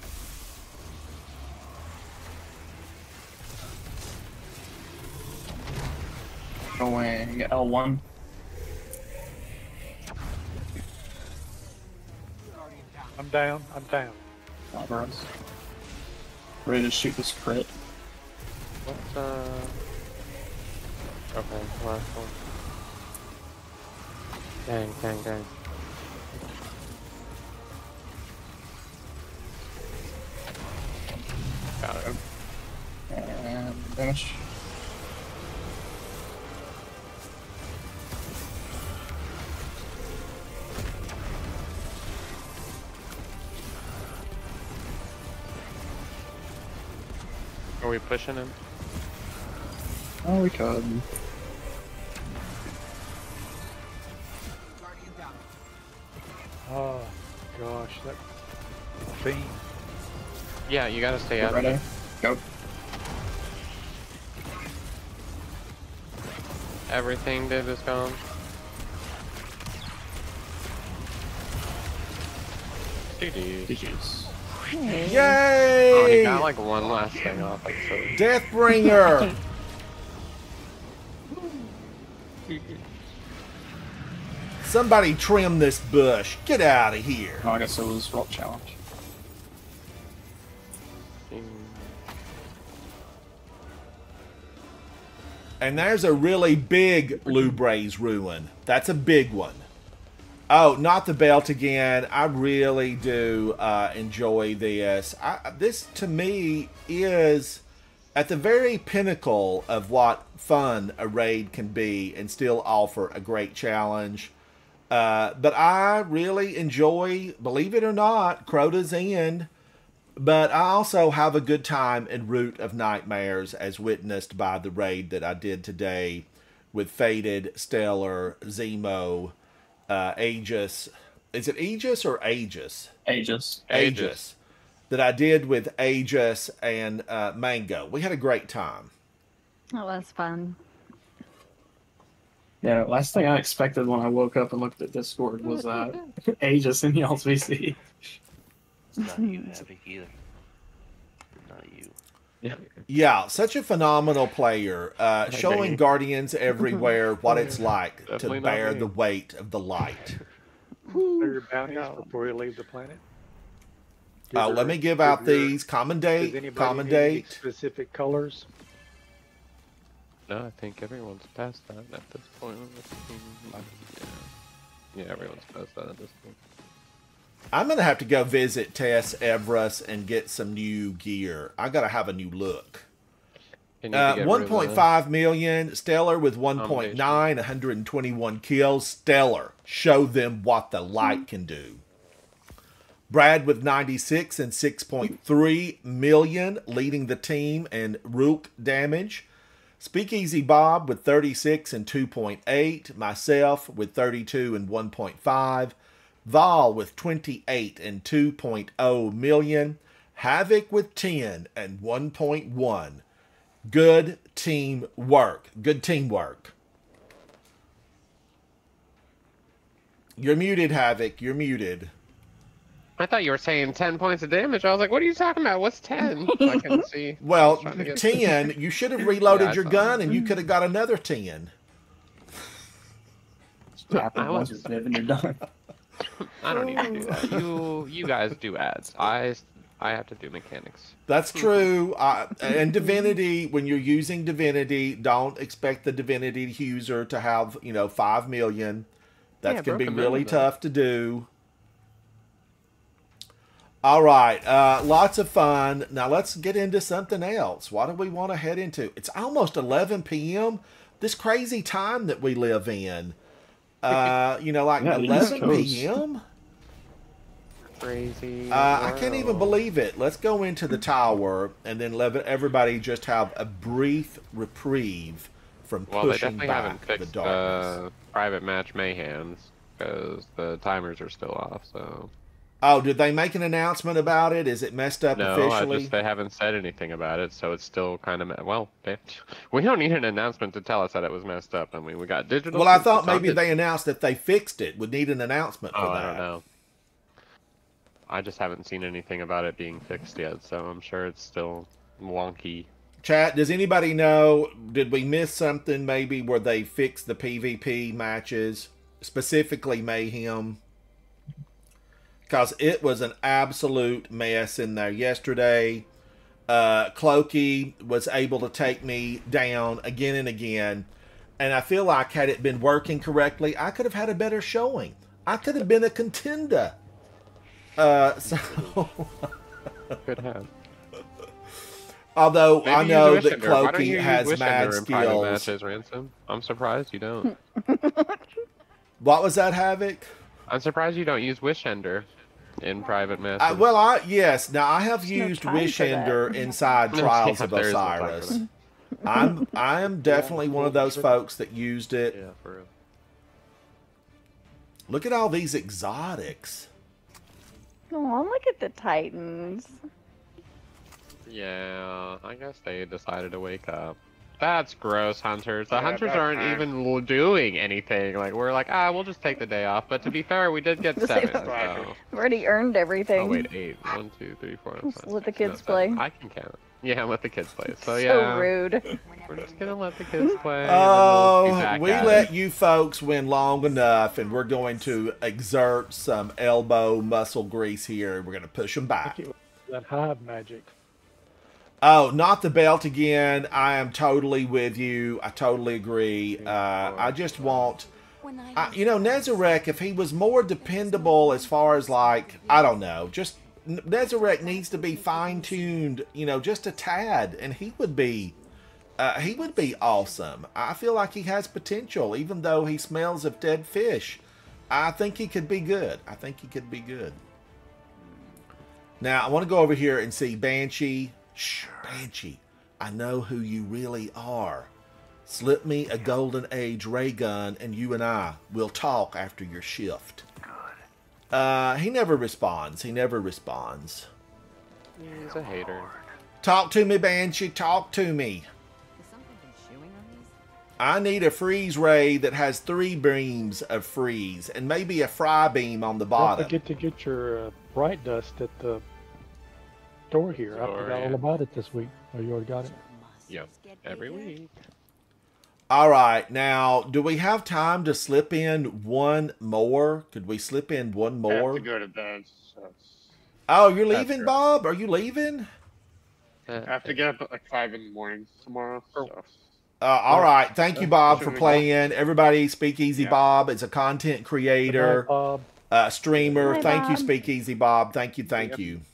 Going L1. I'm down. I'm down. Alvarez. Ready to shoot this crit. What's Okay, last one. Dang, dang, dang. Got it. And finish. Are we pushing him? Oh, we could. Oh, gosh. That fiend. Yeah, you gotta stay Get out. ready. Go. Everything did is gone. GG's. GG's. Yay! Oh, he got like one last thing off. Like, so. Deathbringer. Somebody trim this bush. Get out of here. Oh, I guess it was rock challenge. And there's a really big Lubray's ruin. That's a big one. Oh, not the belt again. I really do enjoy this. This, to me, is at the very pinnacle of what fun a raid can be and still offer a great challenge. But I really enjoy, believe it or not, Crota's End. But I also have a good time in Root of Nightmares, as witnessed by the raid that I did today with Faded, Stellar, Zemo, Aegis. Is it Aegis or Aegis? Aegis. Aegis. That I did with Aegis and Mango. We had a great time. That was fun. Yeah, last thing I expected when I woke up and looked at Discord was Aegis in y'all's VC. It's not you, Havoc, either. Not you. Yeah, such a phenomenal player, showing Guardians everywhere what it's like Definitely to not bear me. the weight of the light. Are your bounties before you leave the planet? Let me give out these. Common Does date, anybody common need any date. specific colors? No, I think everyone's past that at this point. Yeah, everyone's past that at this point. I'm going to have to go visit Tess Everest and get some new gear. I got to have a new look. You need to get rid of 1.5 million. Stellar with 1.9, 121 kills. Stellar. Show them what the light can do. Brad with 96 and 6.3 million, leading the team in Rook damage. Speakeasy Bob with 36 and 2.8. Myself with 32 and 1.5. Val with 28 and 2.0 million. Havoc with 10 and 1.1. Good team work. Good teamwork. You're muted, Havoc. You're muted. I thought you were saying 10 points of damage. I was like, what are you talking about? What's 10? I couldn't see. Well, I was trying to get- 10, you should have reloaded Yeah, I your saw gun that. and you could have got another 10. Happen I once was- you're and you're done. I don't need to do that. You guys do ads. I have to do mechanics. That's true. And Divinity, when you're using Divinity, don't expect the Divinity user to have, 5 million. That's Yeah, going to be broken really million, though. tough to do. All right. Lots of fun. Now let's get into something else. What do we want to head into? It's almost 11 p.m. This crazy time that we live in. Like Yeah, the 11 East Coast. p.m.? Crazy. I can't even world. believe it. Let's go into the tower and then let everybody just have a brief reprieve from Well, they pushing definitely back haven't the fixed darkness. private match mayhems because the timers are still off. So Oh, did they make an announcement about it? Is it messed up no, officially? they haven't said anything about it. So it's still kind of we don't need an announcement to tell us that it was messed up. I mean, we got digital. Well, I it's thought on maybe digital. they announced that they fixed it. Would need an announcement for Oh, that. I don't know. I just haven't seen anything about it being fixed yet, so I'm sure it's still wonky. Chat, does anybody know, did we miss something maybe where they fixed the PvP matches, specifically Mayhem? Because it was an absolute mess in there yesterday. Clokey was able to take me down again and again. And I feel like had it been working correctly, I could have had a better showing. I could have been a contender. So... Could have. Although Maybe I use know Wish that Ender. Why don't Clokey you use has Wish mad Ender in private skills. matches, Ransom? I'm surprised you don't. What was that, Havoc? I'm surprised you don't use Wish Ender in private matches. Yes. Now I have There's no used time Wish for that. Ender inside Trials Yeah, of there is no time for Osiris. I am definitely one of those folks that used it. Yeah, for real. Look at all these exotics. Oh, look at the Titans. Yeah, I guess they decided to wake up. That's gross, Hunters. The Yeah, Hunters about aren't time. even doing anything. Like, we're like, we'll just take the day off. But to be fair, we did get Just 7. say- So. I've already earned everything. Oh, wait, 8. 1, 2, 3, 4, 5, Just let the 6, kids 7. play. I can count. Yeah, let the kids play. So, So yeah. rude. We're just gonna let the kids play. and then we'll be Oh, back we at let it. you folks win long enough, and we're going to exert some elbow muscle grease here. We're going to push them back. That hive magic. Oh, not the belt again. I am totally with you. I totally agree. I just want... Nezarek, if he was more dependable as far as, like, I don't know, just... Nezarek needs to be fine-tuned, just a tad, and he would be awesome. I feel like he has potential, even though he smells of dead fish. I think he could be good. Now, I want to go over here and see Banshee. Shh, Banshee, I know who you really are. Slip me a Golden Age ray gun, and you and I will talk after your shift. He never responds. He's a hater. Talk to me, Banshee. Talk to me. I need a freeze ray that has 3 beams of freeze and maybe a fry beam on the Don't bottom. forget to get your bright dust at the store here. I Store, forgot yeah. all about it this week. Oh, you already got it? Yep. Every week. All right, now, do we have time to slip in one more? Could we slip in one I have more? to go to bed. So Oh, you're That's leaving, true. Bob? Are you leaving? I have to get up at like 5 in the morning tomorrow. So. All right. Thank you, Bob, for Should we go? playing. Everybody, Speakeasy Yeah. Bob is a content creator, Good night, Bob. streamer. Bye, Thank you, Bob. Speakeasy Bob. Thank you. Thank Yep. you.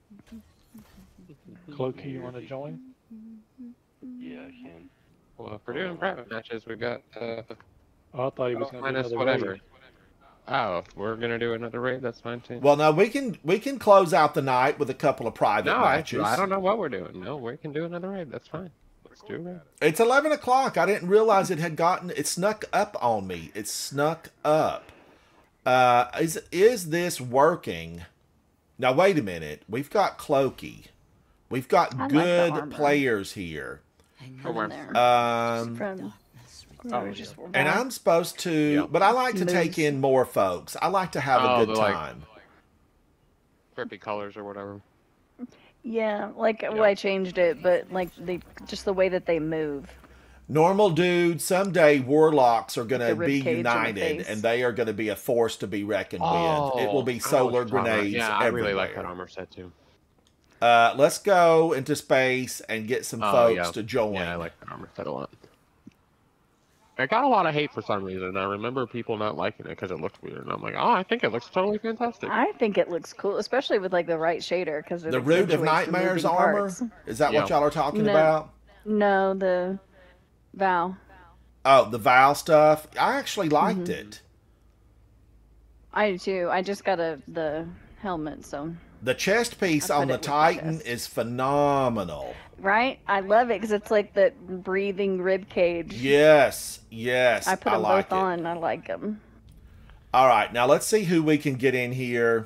Cloaky, you want to join? Yeah, I can. Well, if we're doing private matches, we got Oh, I thought he was going to do minus another whatever. raid. Oh, if we're gonna do another raid, that's fine too. Well, now we can close out the night with a couple of private no, matches. I don't know what we're doing. No, we can do another raid. That's fine. Let's do it. It's 11 o'clock. I didn't realize it snuck up on me. It snuck up. Is this working? Now, wait a minute. We've got Cloaky. We've got I like the good armor. players here. From where? there. From just And I'm supposed to, Yeah. but I like to take Moves. in more folks. I like to have a good the, like, time. Trippy colors or whatever. yeah, like well, I changed it, but like just the way that they move. Normal dude, someday warlocks are going Like to the be rib cage on the united, face. and they are going to be a force to be reckoned with. It will be solar grenades Yeah, I everywhere. really like that armor set too. Let's go into space and get some folks yeah. to join. Yeah, I like that armor set a lot. It got a lot of hate for some reason. I remember people not liking it because it looked weird, and I'm like, oh, I think it looks totally fantastic. I think it looks cool, especially with like the right shader because The Root of Nightmares armor? Is that what Yeah. y'all are talking No. about? No, the Vow. Oh, the Val stuff? I actually liked Mm-hmm. it. I do too. I just got the helmet, so The chest piece I put on the it with my Titan chest. is phenomenal. right. I love it because it's like the breathing rib cage. Yes. I put them like both it. on. I like them. All right, now let's see who we can get in here.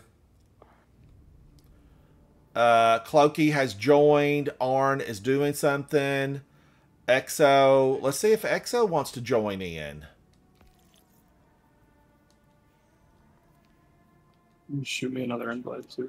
Cloaky has joined. Arn is doing something. Exo. Let's see if Exo wants to join in. Shoot me another invite too.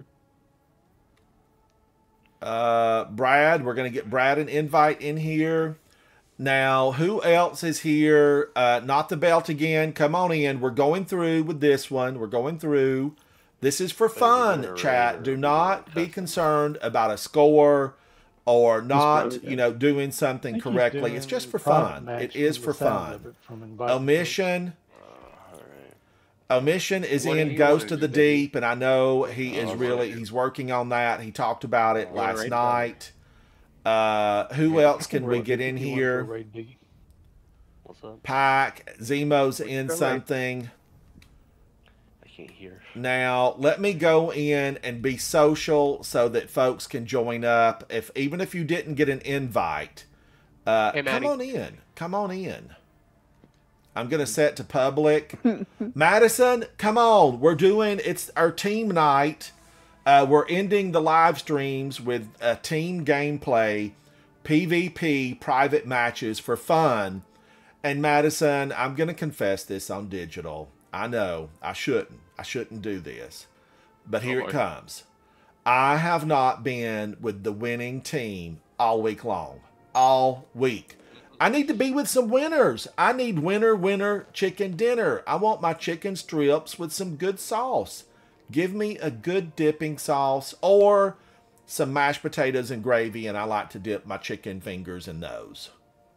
Brad, we're going to get Brad an invite in here. Now, who else is here? Not the belt again. Come on in. We're going through with this one. We're going through. This is for fun, chat. Do not be concerned about a score or not, doing something I think he's correctly. doing It's just for private fun. match It is from for the sound fun. of it, from inviting Omission. Alright. Omission is What do in you Ghost wanna of the do, baby? Deep, and I know he is Oh, really, okay. he's working on that. He talked about it Wanna last raid night. Who else can we Roy, get if in you want to here? go raid Diggy. What's up? Pack, Zemo's in Go raid. something. I can't hear. Now, let me go in and be social so that folks can join up. Even if you didn't get an invite, Hey, come Maddie. on in. Come on in. I'm going to set to public. Madison, come on. It's our team night. We're ending the live streams with a team gameplay, PvP private matches for fun. And Madison, I'm going to confess this on digital. I know I shouldn't do this, but here it comes. I have not been with the winning team all week long. All week. I need to be with some winners. I need winner chicken dinner. I want my chicken strips with some good sauce. Give me a good dipping sauce or some mashed potatoes and gravy, and I like to dip my chicken fingers in those.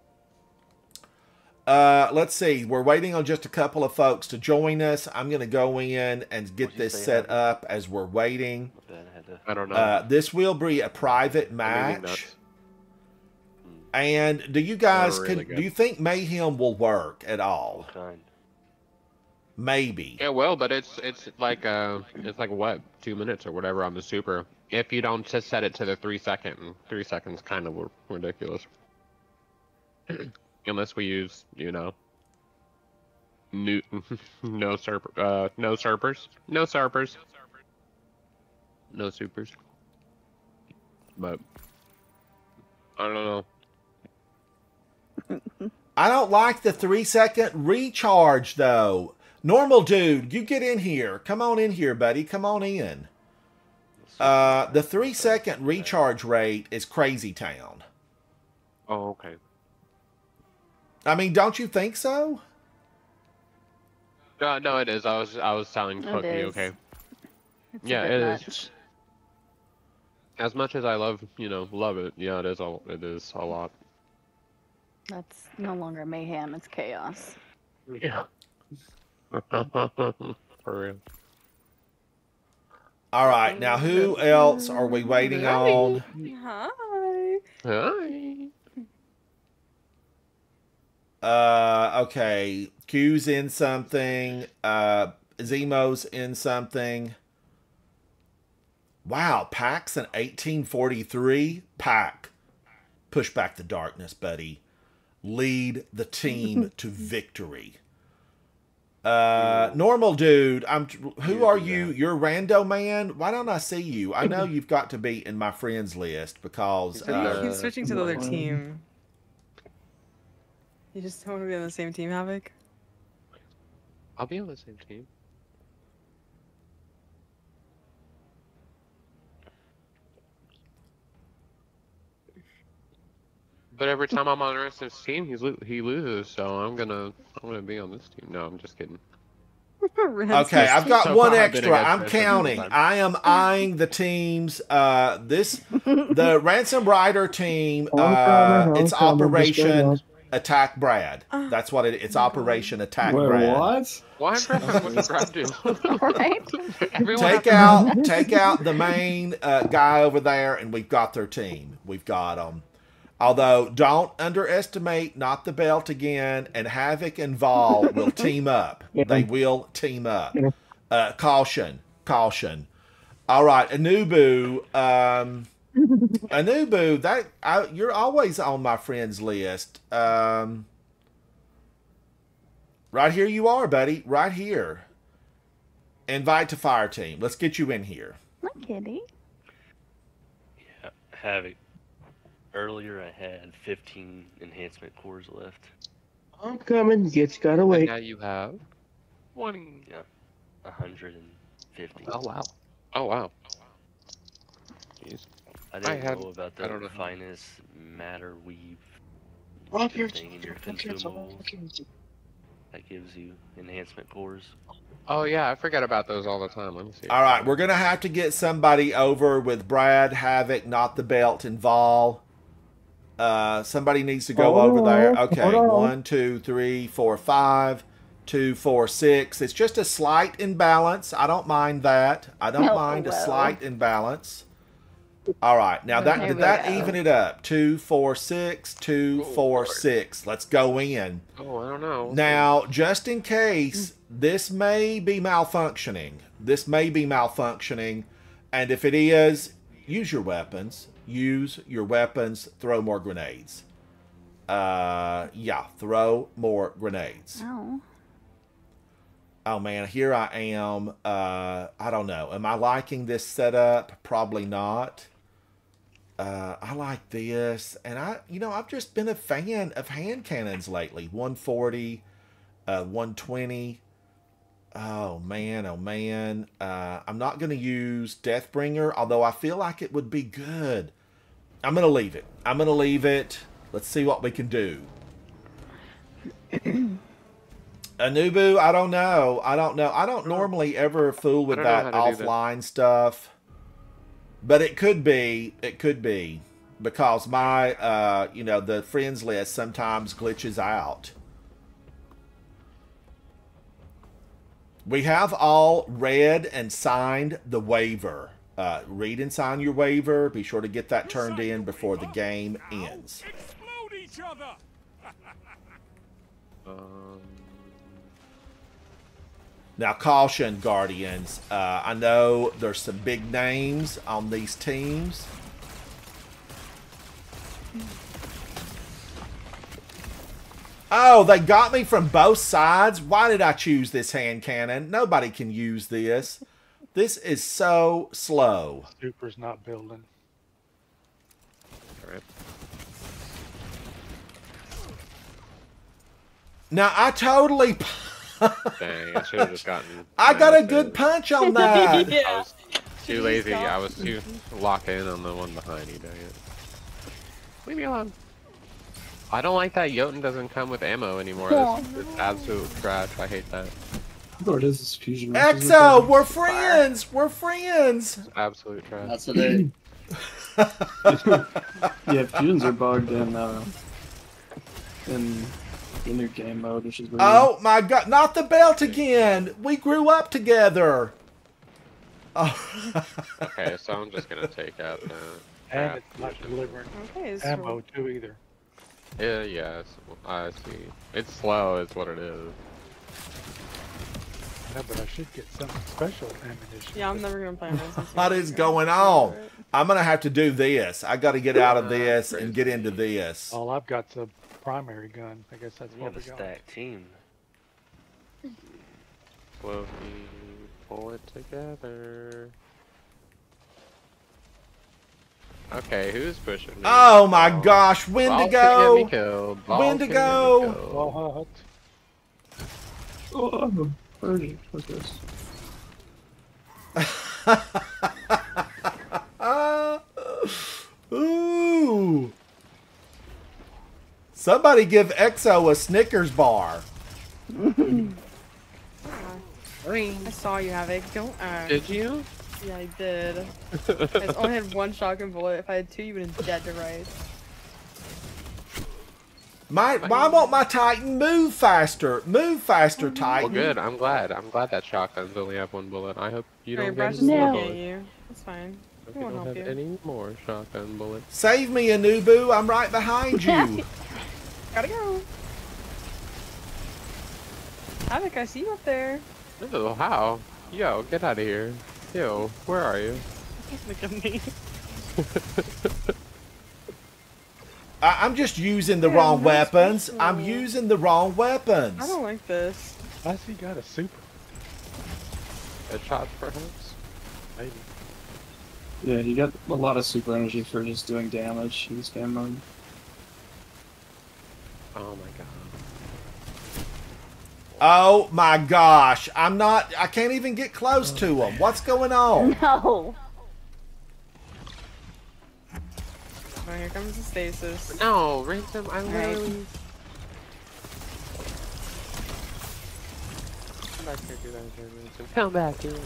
Let's see. We're waiting on just a couple of folks to join us. I'm going to go in and get What'd you this say, set Abby? up as we're waiting. My bad, I had to. I don't know. This will be a private Amazing match. nuts. And do you guys They're really good. do you think Mayhem will work at all? What kind? Maybe. Yeah, well, but it's like what 2 minutes or whatever on the super. If you don't just set it to the 3 second, and 3 seconds kind of ridiculous. Unless we use, no serpers, no supers. But I don't know. I don't like the 3-second recharge, though. Normal dude, you get in here. Come on in here, buddy. Come on in. The 3-second recharge rate is crazy town. Oh, okay. I mean, don't you think so? No, it is. I was telling Cookie, okay. Yeah, it is. As much as I love it, yeah, it is a lot. That's no longer mayhem, it's chaos. Yeah. For real. All right, now who else are we waiting on? Hi. Hi. Okay, Q's in something. Zemo's in something. Wow, Pack's an 1843. Pack, push back the darkness, buddy. Lead the team to victory. Normal dude, who are you? You're Rando Man? Why don't I see you? I know you've got to be in my friends list because He's switching to the other team. You just don't want to be on the same team, Havoc? I'll be on the same team. But every time I'm on Ariston's team, he loses, so I'm gonna be on this team. No, I'm just kidding. Okay, I've got one extra. I'm counting. I am eyeing the teams. The Ransom Rider team. It's Operation Attack Brad. That's what it's. Operation Attack Brad. What? Why what did Brad do? Right? Take out the main guy over there, and we've got their team. We've got them. Although, don't underestimate Not the Belt again, and Havoc and Vol will team up. They will team up. Caution. All right, Anubu. Anubu, you're always on my friends list. Right here you are, buddy. Right here. Invite to fire team. Let's get you in here. Hi, kitty. Yeah, Havoc. Earlier I had 15 enhancement cores left. I'm coming. Just gotta wait. Now you have 20. Yeah, 150. Oh wow. Oh wow. Jeez. I didn't know about the finest matter weave thing in your consumables. That gives you enhancement cores. Oh yeah, I forget about those all the time. Let me see. All right, we're gonna have to get somebody over with Brad, Havoc, Not the Belt, and Vol. Somebody needs to go over there. Okay, 1, 2, 3, 4, 5, 2, 4, 6. It's just a slight imbalance. I don't mind that. I don't mind a slight imbalance. All right, now did that even it up? 2, 4, 6, 2, 4, 6. Let's go in. Oh, I don't know. Now, just in case, this may be malfunctioning. And if it is, use your weapons. Throw more grenades. Yeah, throw more grenades. Oh man, here I am. I don't know. Am I liking this setup? Probably not. I like this, and I've just been a fan of hand cannons lately. 140, 120. Oh man. I'm not going to use Deathbringer, although I feel like it would be good. I'm going to leave it. Let's see what we can do. Anubu, I don't know. I don't normally ever fool with that offline stuff. But it could be. Because my, the friends list sometimes glitches out. We have all read and signed the waiver. Read and sign your waiver. Be sure to get that turned in before the game ends. Explode each other. Now, caution, Guardians. I know there's some big names on these teams. Oh, they got me from both sides. Why did I choose this hand cannon? Nobody can use this. This is so slow. Super's not building. All right. Now I totally. Dang, I should have just gotten. I got a good punch on that. I was too lazy. I was too locked in on the one behind you. Dang it. Leave me alone. I don't like that Jotun doesn't come with ammo anymore. It's absolute trash. I hate that. Oh, it is fusion. Exo, we're friends. We're friends. It's absolute trash. That's what it. Yeah, fusions are bugged in the new game mode, which is weird. Oh my god, not the belt again! We grew up together! Oh. Okay, so I'm just gonna take out the... And it's not delivering ammo too either. Yeah, I see. It's slow is what it is. Yeah, but I should get something special ammunition. Yeah, I'm never gonna play Resistance. What is going on? I'm gonna have to do this. I gotta get out of this and get into this. All I've got's a primary gun. I guess that's what we got. Stacked team. Well, we pull it together. Okay, who's pushing me? Oh my gosh, Wendigo! Wendigo! What? Oh, Virgin, what's this? Ooh! Somebody give Exo a Snickers bar. I saw you, Havoc. Don't act. Did you? Yeah, I did. I only had one shotgun bullet. If I had two, you would have been dead to rights. Why won't my Titan move faster? Move faster, Titan. Well, good. I'm glad. I'm glad that shotguns only have one bullet. I hope you don't Brush get any more no. bullets. You. That's fine. Hope We you won't don't help have you. any more shotgun bullets. Save me, Anubu. I'm right behind you. Gotta go. Havoc, I see you up there. Oh, how? Yo, get out of here. Yo, where are you? Look at me. I'm just using the wrong weapons. I'm using the wrong weapons. I don't like this. I see got a super. Headshots, perhaps? Maybe. Yeah, you got a lot of super energy for just doing damage in this game mode. Oh my god. Oh my gosh. I can't even get close to him. What's going on? No. Oh, here comes the stasis. No, Ransom, I literally... Come back here, do that again, Ransom. Come back here.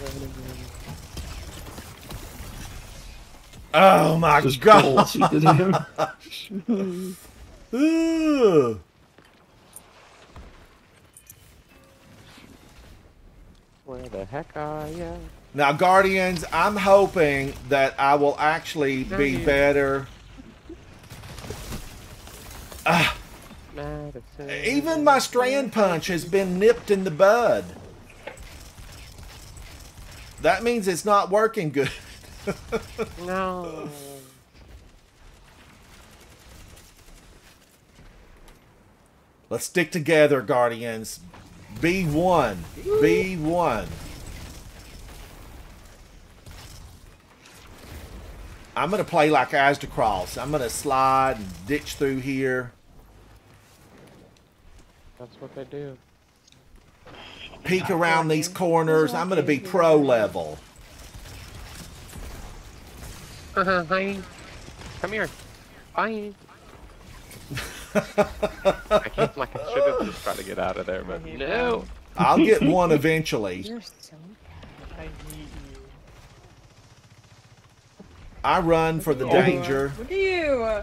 Oh my Just god. bullshitted him. Ugh. Where the heck are ya? Now, Guardians, I'm hoping that I will actually be better. Even my Strand Punch has been nipped in the bud. That means it's not working good. No. Let's stick together, Guardians. Be one. Be one. I'm going to play like Aztecross. I'm going to slide and ditch through here. That's what they do. Peek around these corners. I'm going to be pro level. Hi. Come here. Bye. I can't, like, I should have just tried to get out of there, but no. I'll get one eventually. You're so I hate you. I run for the danger. Look at you.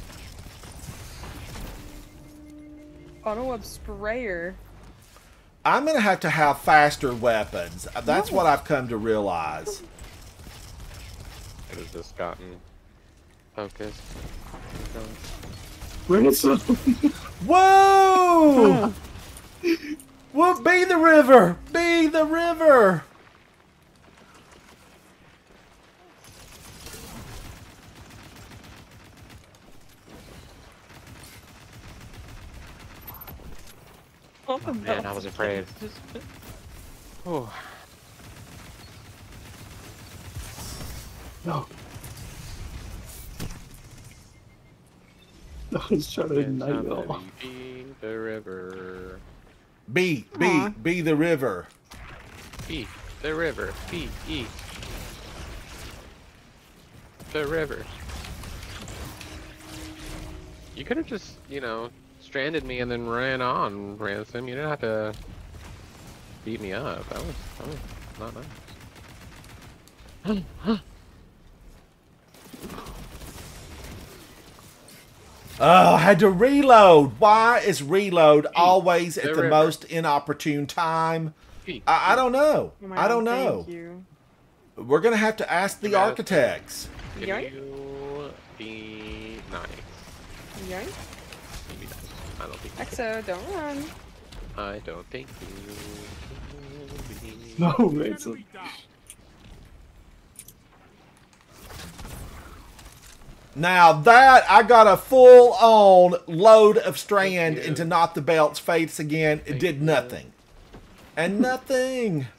Auto web sprayer. I'm going to have faster weapons. That's what I've come to realize. It has just gotten focused. Whoa! Well, be the river! Be the river! Oh, man, I was afraid. Oh. No. I was trying to ignite it Somebody all. be the river. Be the river. Be the river. Be the river. You could have just, you know, stranded me and then ran on, Ransom. You didn't have to beat me up. That was not nice. Oh, I had to reload. Why is reload always at the river. most inopportune time? I don't know. Oh my I don't God, know. Thank you. We're going to have to ask the architects. Can Yoink. you be nice? Yoink. Maybe nice. I don't think you Exo, don't run. can. I don't think you No, it's a... Now that I got a full-on load of strand into Not the Belt's face again, it did nothing. And nothing.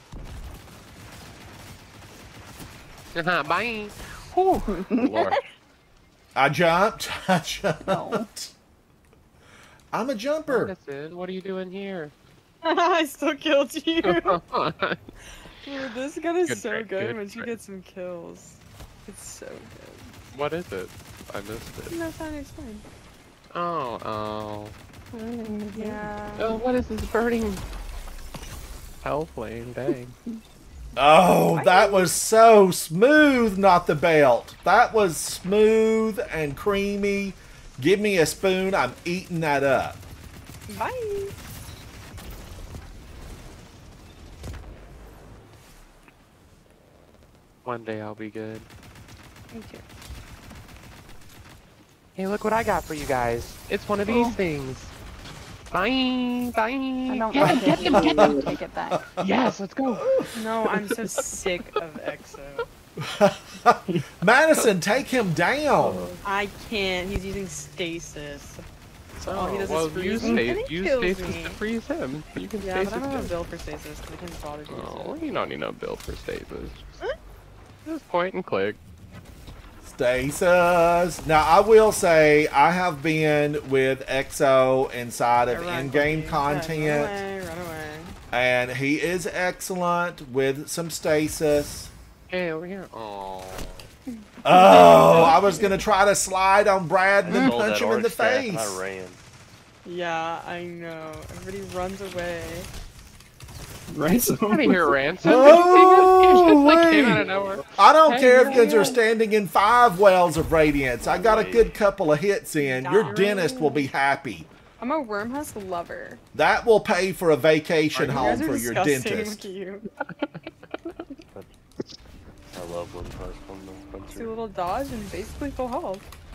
Bye. Lord. I jumped. I jumped. I'm a jumper. Madison, what are you doing here? I still killed you. Dude, this gun is Good so trick, good good once you trick. get some kills. It's so good. What is it? I missed it. No, it's not explained. Oh. Yeah. Oh, what is this burning hell flame? Dang. Oh, that was so smooth, Not the Belt. That was smooth and creamy. Give me a spoon. I'm eating that up. Bye. One day I'll be good. Thank you. Hey, look what I got for you guys. It's one of these things. Bye. Bye. I don't like it. Get them. Take it back. Yes, let's go. No, I'm so sick of Exo. Madison, take him down. I can't. He's using stasis. So all he does well, is freeze me, and he use kills stasis me. to freeze him. You can Yeah, but stasis I don't have a him. build for stasis. I can't bother to use Oh, it. you don't need no build for stasis. Just point and click. Stasis. Now, I will say, I have been with EXO inside of Run, in-game Cookie. content, Run away. and he is excellent with some stasis. Hey, over here. Oh. Oh, I was going to try to slide on Brad and then Stole punch that him in the orange stack and face. I ran. Yeah, I know. Everybody runs away. Ransom. Out of here, Ransom. Oh, You just like came wait. out of nowhere. I don't Hey, care if you're you are standing in 5 wells of radiance. I got a good couple of hits in. Your Darn. dentist will be happy. I'm a worm husk lover. That will pay for a vacation You home guys are for your disgusting. dentist. Look at you. I love when cars come to See a little dodge and basically full health.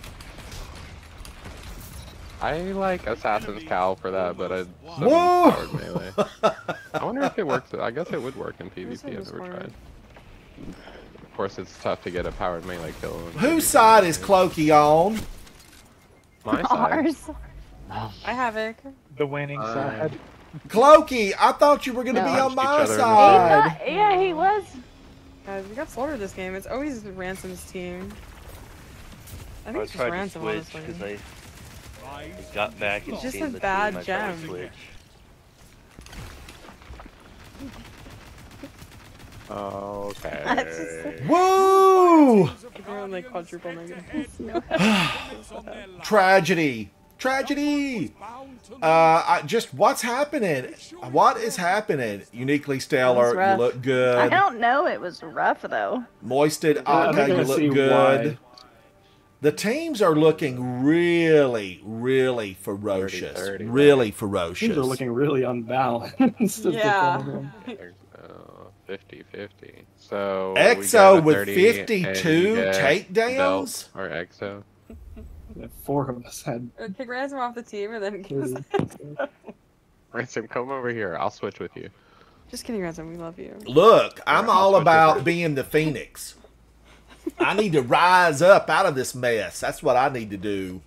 I like Assassin's Cowl for that, but I Whoa! powered melee. I wonder if it works. I guess it would work in PvP. I've never tried. Of course, it's tough to get a powered melee kill. in Whose PvP. side is Clokey on? My side. Ours. I have it. The winning side. Clokey, I thought you were going to No. be on Punched each my other in the side. Yeah, he was. Guys, we got slaughtered this game. It's always Ransom's team. I think I it's just tried to Ransom, switch honestly. because I got back and It's just seen a the bad team. I tried to gem. switch. Okay. Woo! Everyone like quadruple negative. Tragedy. Tragedy. Just what's happening? What is happening? Uniquely stellar. You rough. look I good. don't know. It was rough though. Moisted I Aka, think you I look see good. why. The teams are looking really, really ferocious. 30-30. Really ferocious. Teams are looking really unbalanced. It's just Yeah. the problem. 50-50. So EXO we get a with 30 and 52 you get takedowns? Belt or EXO. Yeah, 4 of us had. Kick Ransom off the team and then Ransom, come over here. I'll switch with you. Just kidding, Ransom. We love you. Look, I'm I'll all switch about over. being the Phoenix. I need to rise up out of this mess. That's what I need to do.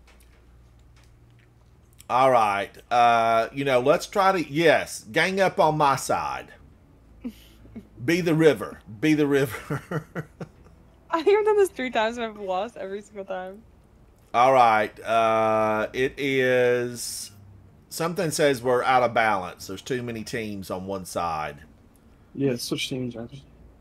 All right. Let's try to, yes, gang up on my side. Be the river. Be the river. I think I've done this 3 times and I've lost every single time. All right. It is... Something says we're out of balance. There's too many teams on one side. Yeah, switch teams, right?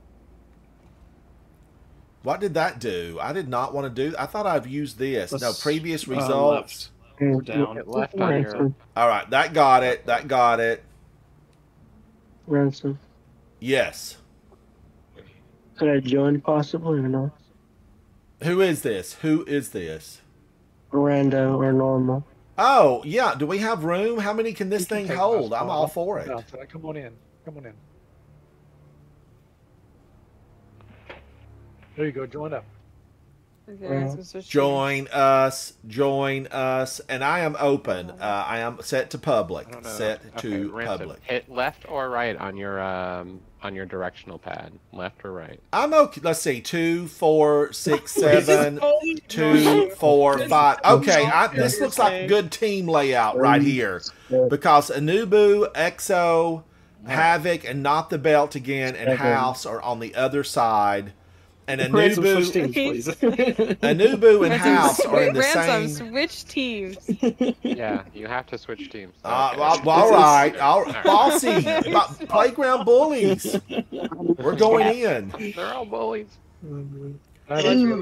What did that do? I did not want to do... I thought I've used this. No, previous Left. results. We're down. Hit left on your... All right, that got it. That got it. Ransom. Yes. Could I join possibly or not? Who is this? Who is this? Rando or normal? Oh, yeah. Do we have room? How many can this thing hold? I'm all for it. No, come on in. Come on in. There you go. Join up. Okay, so switch Join us. Join us. And I am open. I am set to public. Set to Ransom, public. hit left or right on your directional pad. Left or right. I'm okay. Let's see. 2, 4, 6, 7. 2, 4, 5. Okay, this looks like a good team layout right here. Because Anubu, Exo, Havoc, and Not the Belt again, and House are on the other side. And Anubu, Anubu and House are in the Ransom, same. switch teams. Yeah, you have to switch teams. All right. Bossy. Playground bullies. We're going in. They're all bullies. All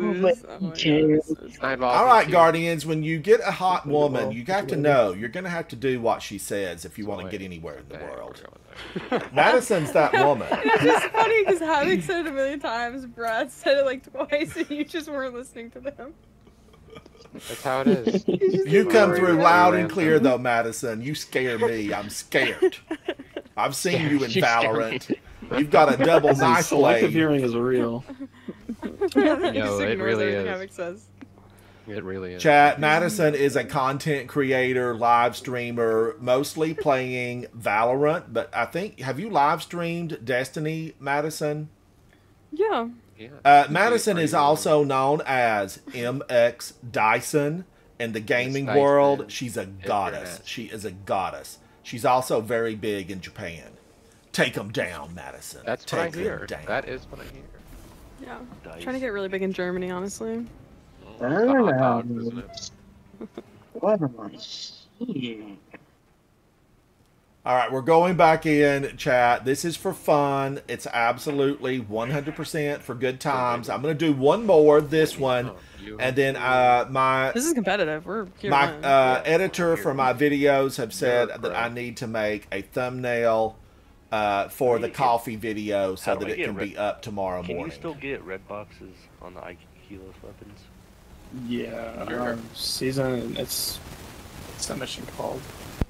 right, Guardians, when you get a hot woman, you have to know you're going to have to do what she says if you want to get anywhere in the world. Madison's that woman. It's just funny because Havoc said it a million times, Brad said it like twice, and you just weren't listening to them. That's how it is. You come through loud and clear, though, Madison. You scare me. I'm scared. I've seen you in Valorant. You've got a double knife Selective blade. hearing is real. No, it really is. Havoc says. It really is. Chat, Madison is a content creator, live streamer, mostly playing Valorant, but I think, have you live streamed Destiny, Madison? Yeah. Madison is also known as MX Dyson in the gaming Dyson. world. She's a goddess. She is a goddess. She's also very big in Japan. Take them down, Madison. That's Take what I hear. them down. That is what I hear. Yeah. Trying to get really big in Germany, honestly. I don't know. What am I seeing? All right, we're going back in, chat. This is for fun. It's absolutely 100% for good times. I'm going to do one more, this one, and then This is competitive. We're here. my editor for my videos have said that I need to make a thumbnail for the coffee video so that it can be up tomorrow morning. Can you still get red boxes on the Ikilos weapons? Yeah, season. It's that mission called.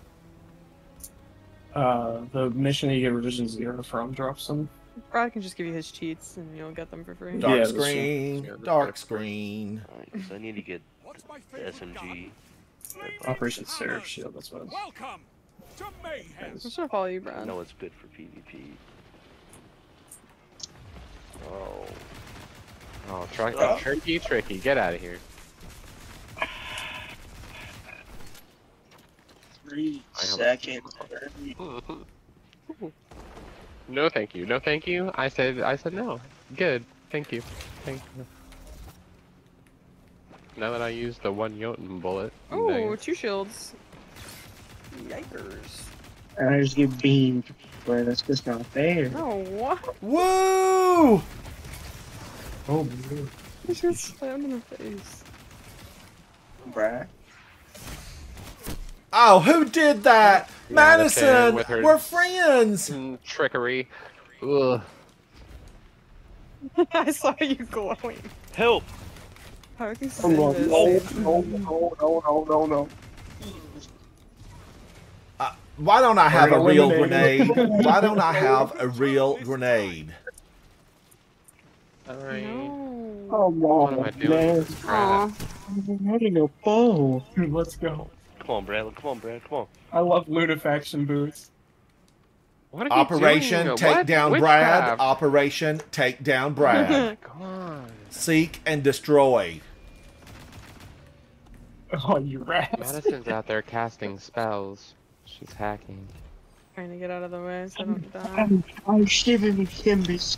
The mission that you get revision 0 from drops them. Brad can just give you his cheats and you'll get them for free. Dark screen, dark screen. Right, so I need to get the SMG. Operation Seraph Shield. That's what. Welcome to Mayhem. I'm just gonna follow you, Brad. I know it's good for PvP. Oh. Oh, tricky. Get out of here. 3 seconds. No, thank you. No, thank you. I said no. Good. Thank you. Thank you. Now that I used the one Jotun bullet. Oh, 2 shields. Yikers. I just get beamed. But that's just not fair. Oh, what? Woo! Oh, man. I just slammed in the face. Brad. Oh, who did that? Madison! with her- We're friends! Trickery. Ugh. I saw you glowing. Help! How can you say No, this? no. Why don't I have a real grenade? Why don't I have a real grenade? Alright. No. Oh, What am I doing? man. Aw. I'm having a bow. Let's go. Come on, Brad. Come on, Brad. Come on. I love Lunafaction boots. What are you Operation doing? Take What? Down Brad. Witchcraft? Operation Take Down Brad. Come on. Seek and destroy. Oh, you rats. Madison's out there casting spells. She's hacking. Trying to get out of the way so I don't die. I'm shivering with Kimbis.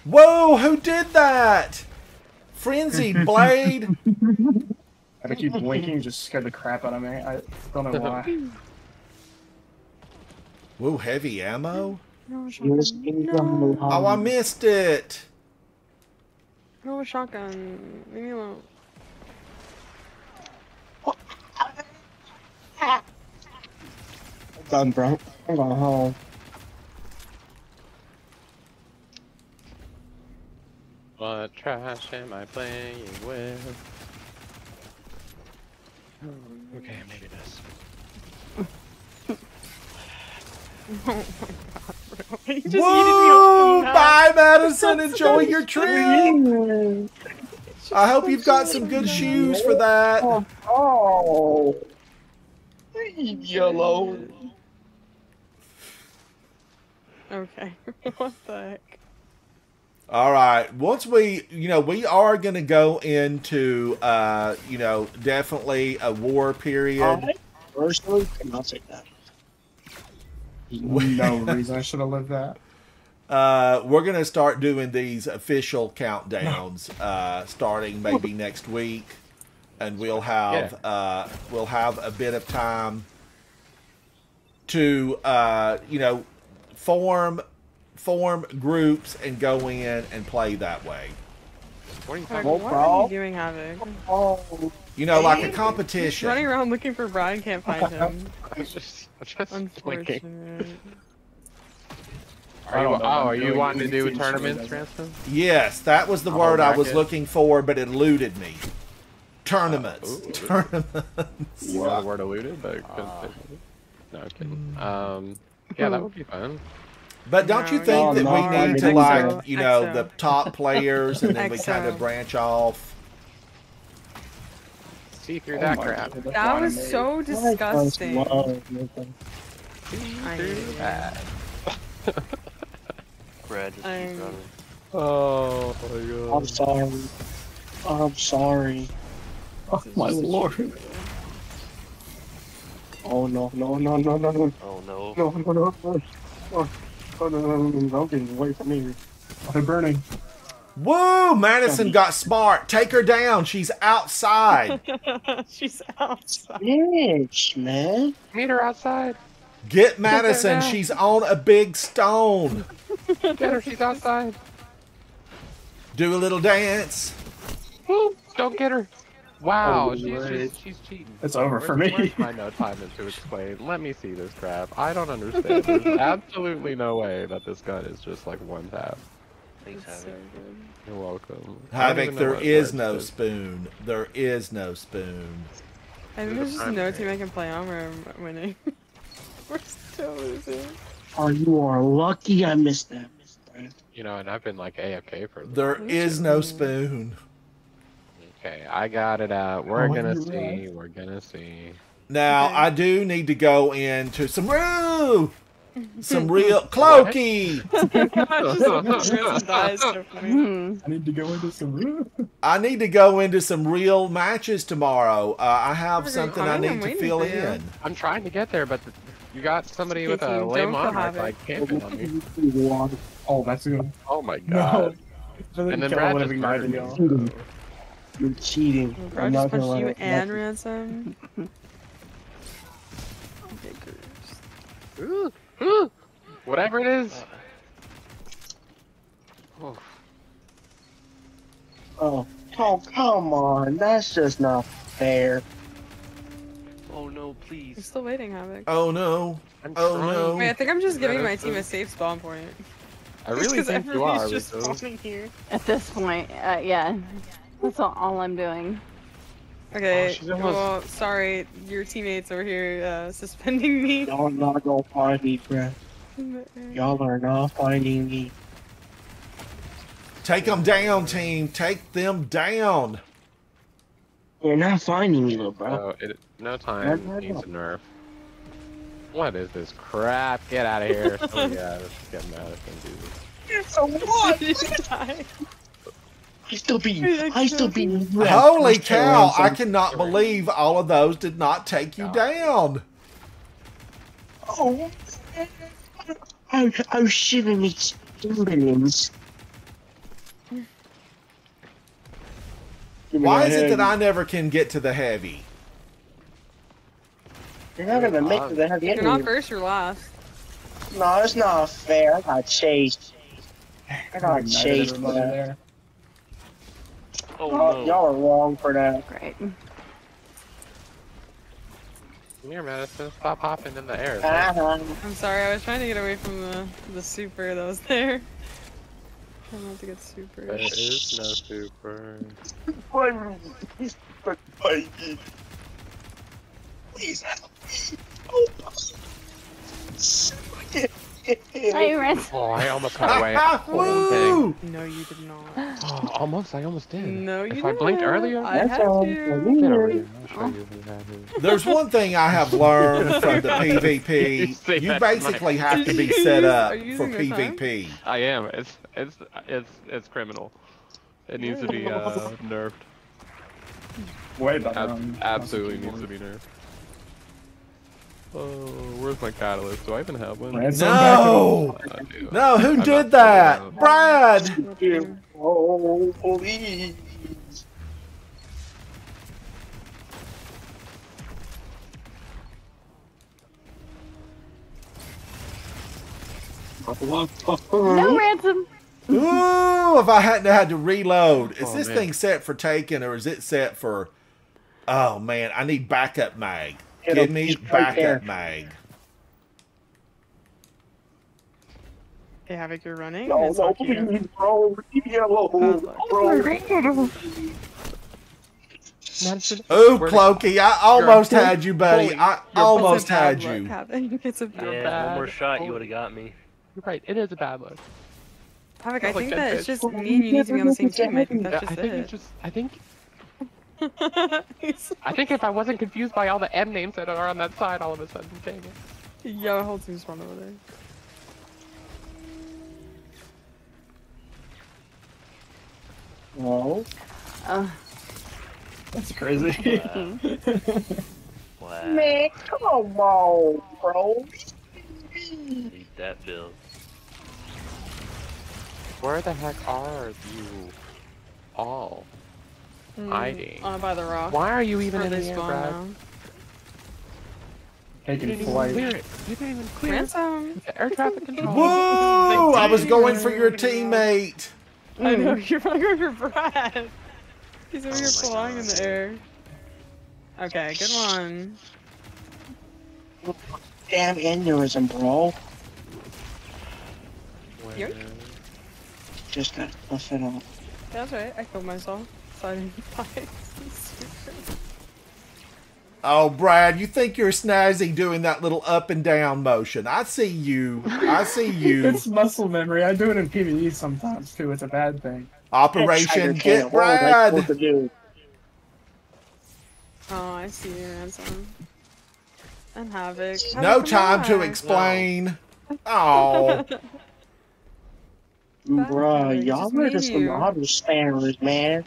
Whoa, who did that? Frenzied Blade. I keep blinking, just scared the crap out of me. I don't know why. Whoa, heavy ammo? No, shotgun. Oh, I missed it. No, shotgun. Leave me alone. I'm done, bro. I'm going home. What trash am I playing with? Okay, maybe this. Oh my god, bro. He just Woo! yeeted me off. Bye, Madison. Enjoy your trip. I hope you've got some good shoes for that. Oh. Leave me alone. Okay. What the heck? All right. Once we are going to go into, definitely a war period. I personally cannot say that. No reason I should have lived that. We're going to start doing these official countdowns, starting maybe next week, and we'll have a bit of time to form groups and go in and play that way. What are you Like, talking what are you doing, Havoc? Oh. Like a He's competition. running around looking for Brian, can't find him. I'm just Unfortunate. Are you wanting to do tournaments, Ransom? Yes, that was the word I was bracket? looking for, but it eluded me. Tournaments. Tournaments. You know the word eluded, but no, I'm kidding. Yeah, that would be fun. But don't you think that we need to, EXO. the top players, and then we kind of EXO. branch off? See through that crap. That was so disgusting. Brad just keep running. Oh my god. I'm sorry. I'm sorry. Oh my lord. Oh no, no, no, no, no, no. Oh no. No, no, no, no. Oh, no, no, no, no, don't get away from me. I'm burning. Woo! Madison got smart. Take her down. She's outside. She's outside. Bitch, man. Meet her outside. Get Madison. She's on a big stone. Get her, she's outside. Do a little dance. Don't get her. Wow, Oh, she's cheating. It's over for me. Where's my no time to explain? Let me see this crap. I don't understand. There's absolutely no way that this gun is just like one tap. Thanks, So Havoc. good. You're welcome. I don't Havoc, even know there what is words no to- spoon. There is no spoon. I think there's just no team I can play on where I'm winning. We're still losing. Oh, you are lucky I missed that. You know, and I've been like AFK for. There is no spoon. Okay, I got it out. We're Oh, gonna you're see. right. We're gonna see. Now, Okay. I do need to go into some real Clokey. Ransom dies so funny. I need to go into some. I need to go into some real matches tomorrow. I have Okay, something I'm I need to waiting fill for you. in. I'm trying to get there, but you got somebody with a Kiki, lame don't arm have it. like camping on me. Oh, that's good. Oh my No. god. And And then Brad just murdered me. Cheating. You're cheating. Bro, I I'm just not gonna punched let you it and happen. Ransom. Whatever it is. Oh, come on. That's just not fair. Oh no, I'm please. still waiting, Havoc. Oh no. I'm Oh, trying. no. Wait, I think I'm just giving my team a safe spawn point. I really think you everybody's are. just Rico. spawning here. At this point, yeah. That's all I'm doing. Okay, she's almost- well, sorry, your teammates over here suspending me. Y'all not gonna find me, bruh. Y'all are not finding me. Take them down, team. Take them down. You're not finding me, little bro. Oh, no time needs a nerf. What is this crap? Get out of here. Oh yeah, this is getting out of things. So what? I still beat you. Holy cow. I cannot believe all of those did not take you down. Oh, I was shivering me stimulants. Why is it that I never can get to the heavy? You're not gonna make it to the heavy. You're not first, you're last. No, it's not fair. I got chased. I got chased, man. Oh, no. Y'all are wrong for that. Great. Here, Madison, stop hopping in the air. I'm sorry, I was trying to get away from the super that was there. I want to get super. There is no super. Please help me. Hey, Rance. Oh, I almost got away. Woo! No, you did not. Oh, almost. I almost did. No, you if did I blinked not. earlier, I had to. get over here. I'll show you who that is. There's one thing I have learned from the PvP. You basically have to be set up for PvP. I am. It's criminal. It needs to be nerfed. Way better. Absolutely needs to be nerfed. Oh, where's my catalyst? Do I even have one? No! No, who did that? Brad! Oh, please. No, Ransom. Ooh, if I hadn't had to reload. Is Oh, this man. thing set for taking or is it set for... Oh, man, I need backup mag. Give me backup mag. Hey, Havoc, you're running? No, It's no, not you. please, bro. Leave me alone, bro. Ooh, Clokey, I almost had you, buddy. I almost It's a bad had look, you. Havoc. It's a bad Yeah, one more shot, you would have got me. You're right. It is a bad look. Havoc, I Like think that that it's bitch. just me and you need to be on the same team. I think that's I just think it. it's just. I think if I wasn't confused by all the M names that are on that side, all of a sudden, dang it. Yeah, our whole team's run over there. No. That's crazy. Wow. Man, come on, bro. Need that build. Where the heck are you all hiding? By the rock. Why are you even Where in the they air, spawn Brad? now. You Taking didn't even flight. clear it. You didn't even clear Ransom. the air traffic control. Whoa! I was going for your teammate. I know, you're running over Brad. He's over Oh here my flying in God. the air. Okay, good one. Damn aneurysm, bro. Yoink. Just gotta fluff it out. That's right, I killed myself. So I didn't fight. Oh, Brad, you think you're snazzy doing that little up and down motion. I see you. I see you. It's muscle memory. I do it in PvE sometimes too. It's a bad thing. Operation Tiger Get can't hold like what Brad. to do. Oh, I see you, Ransom. And Havoc. No Havoc, time to come back. explain. Oh. Bruh, y'all just are me just and some you. auto spammers, man.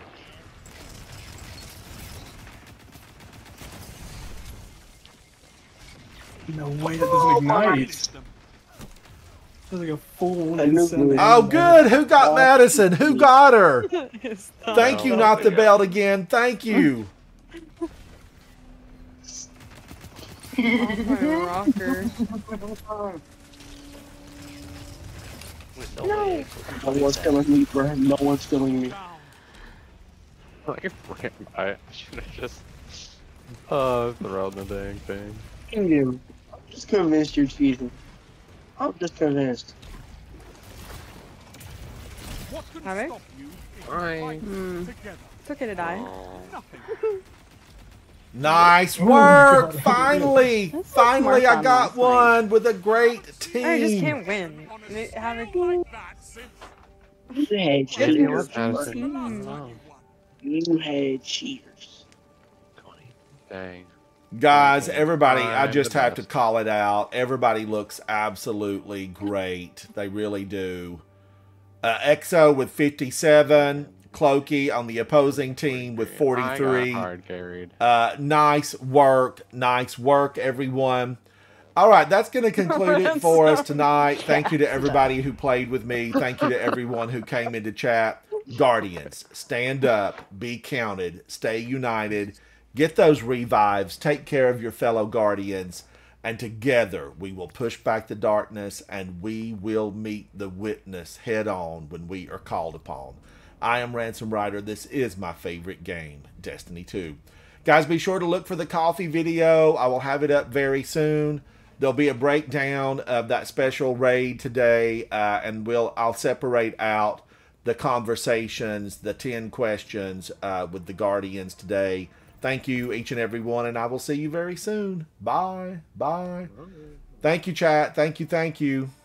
No way that doesn't ignite. It's like a full I knew instant. it. Oh, good. Who got Madison? Who got her? It's not Thank you, not the belt again. Thank you. off my rocker. With no way. No one's killing me, bruh. No one's killing me. Like, I should have just thrown the dang thing. You. I'm just convinced you're cheating. I'm just convinced. Havoc? Fine. It's okay to die. Nice work. Finally. That's so Finally, smart I on got last night. one with a great I just team. can't win. Havoc. You had cheaters. You had cheaters. Dang. Guys, everybody, I I'm just the have to best. call it out. Everybody looks absolutely great. They really do. EXO with 57. Clokey on the opposing team with 43. I got hard carried. Nice work. Nice work, everyone. All right, that's going to conclude it for us tonight. Thank you to everybody who played with me. Thank you to everyone who came into chat. Guardians, stand up, be counted, stay united, get those revives, take care of your fellow Guardians, and together we will push back the darkness and we will meet the witness head on when we are called upon. I am Ransom Rider. This is my favorite game, Destiny 2. Guys, be sure to look for the coffee video. I will have it up very soon. There'll be a breakdown of that special raid today, and I'll separate out the conversations, the 10 questions with the Guardians today. Thank you, each and every one, and I will see you very soon. Bye. Bye. Thank you, chat. Thank you.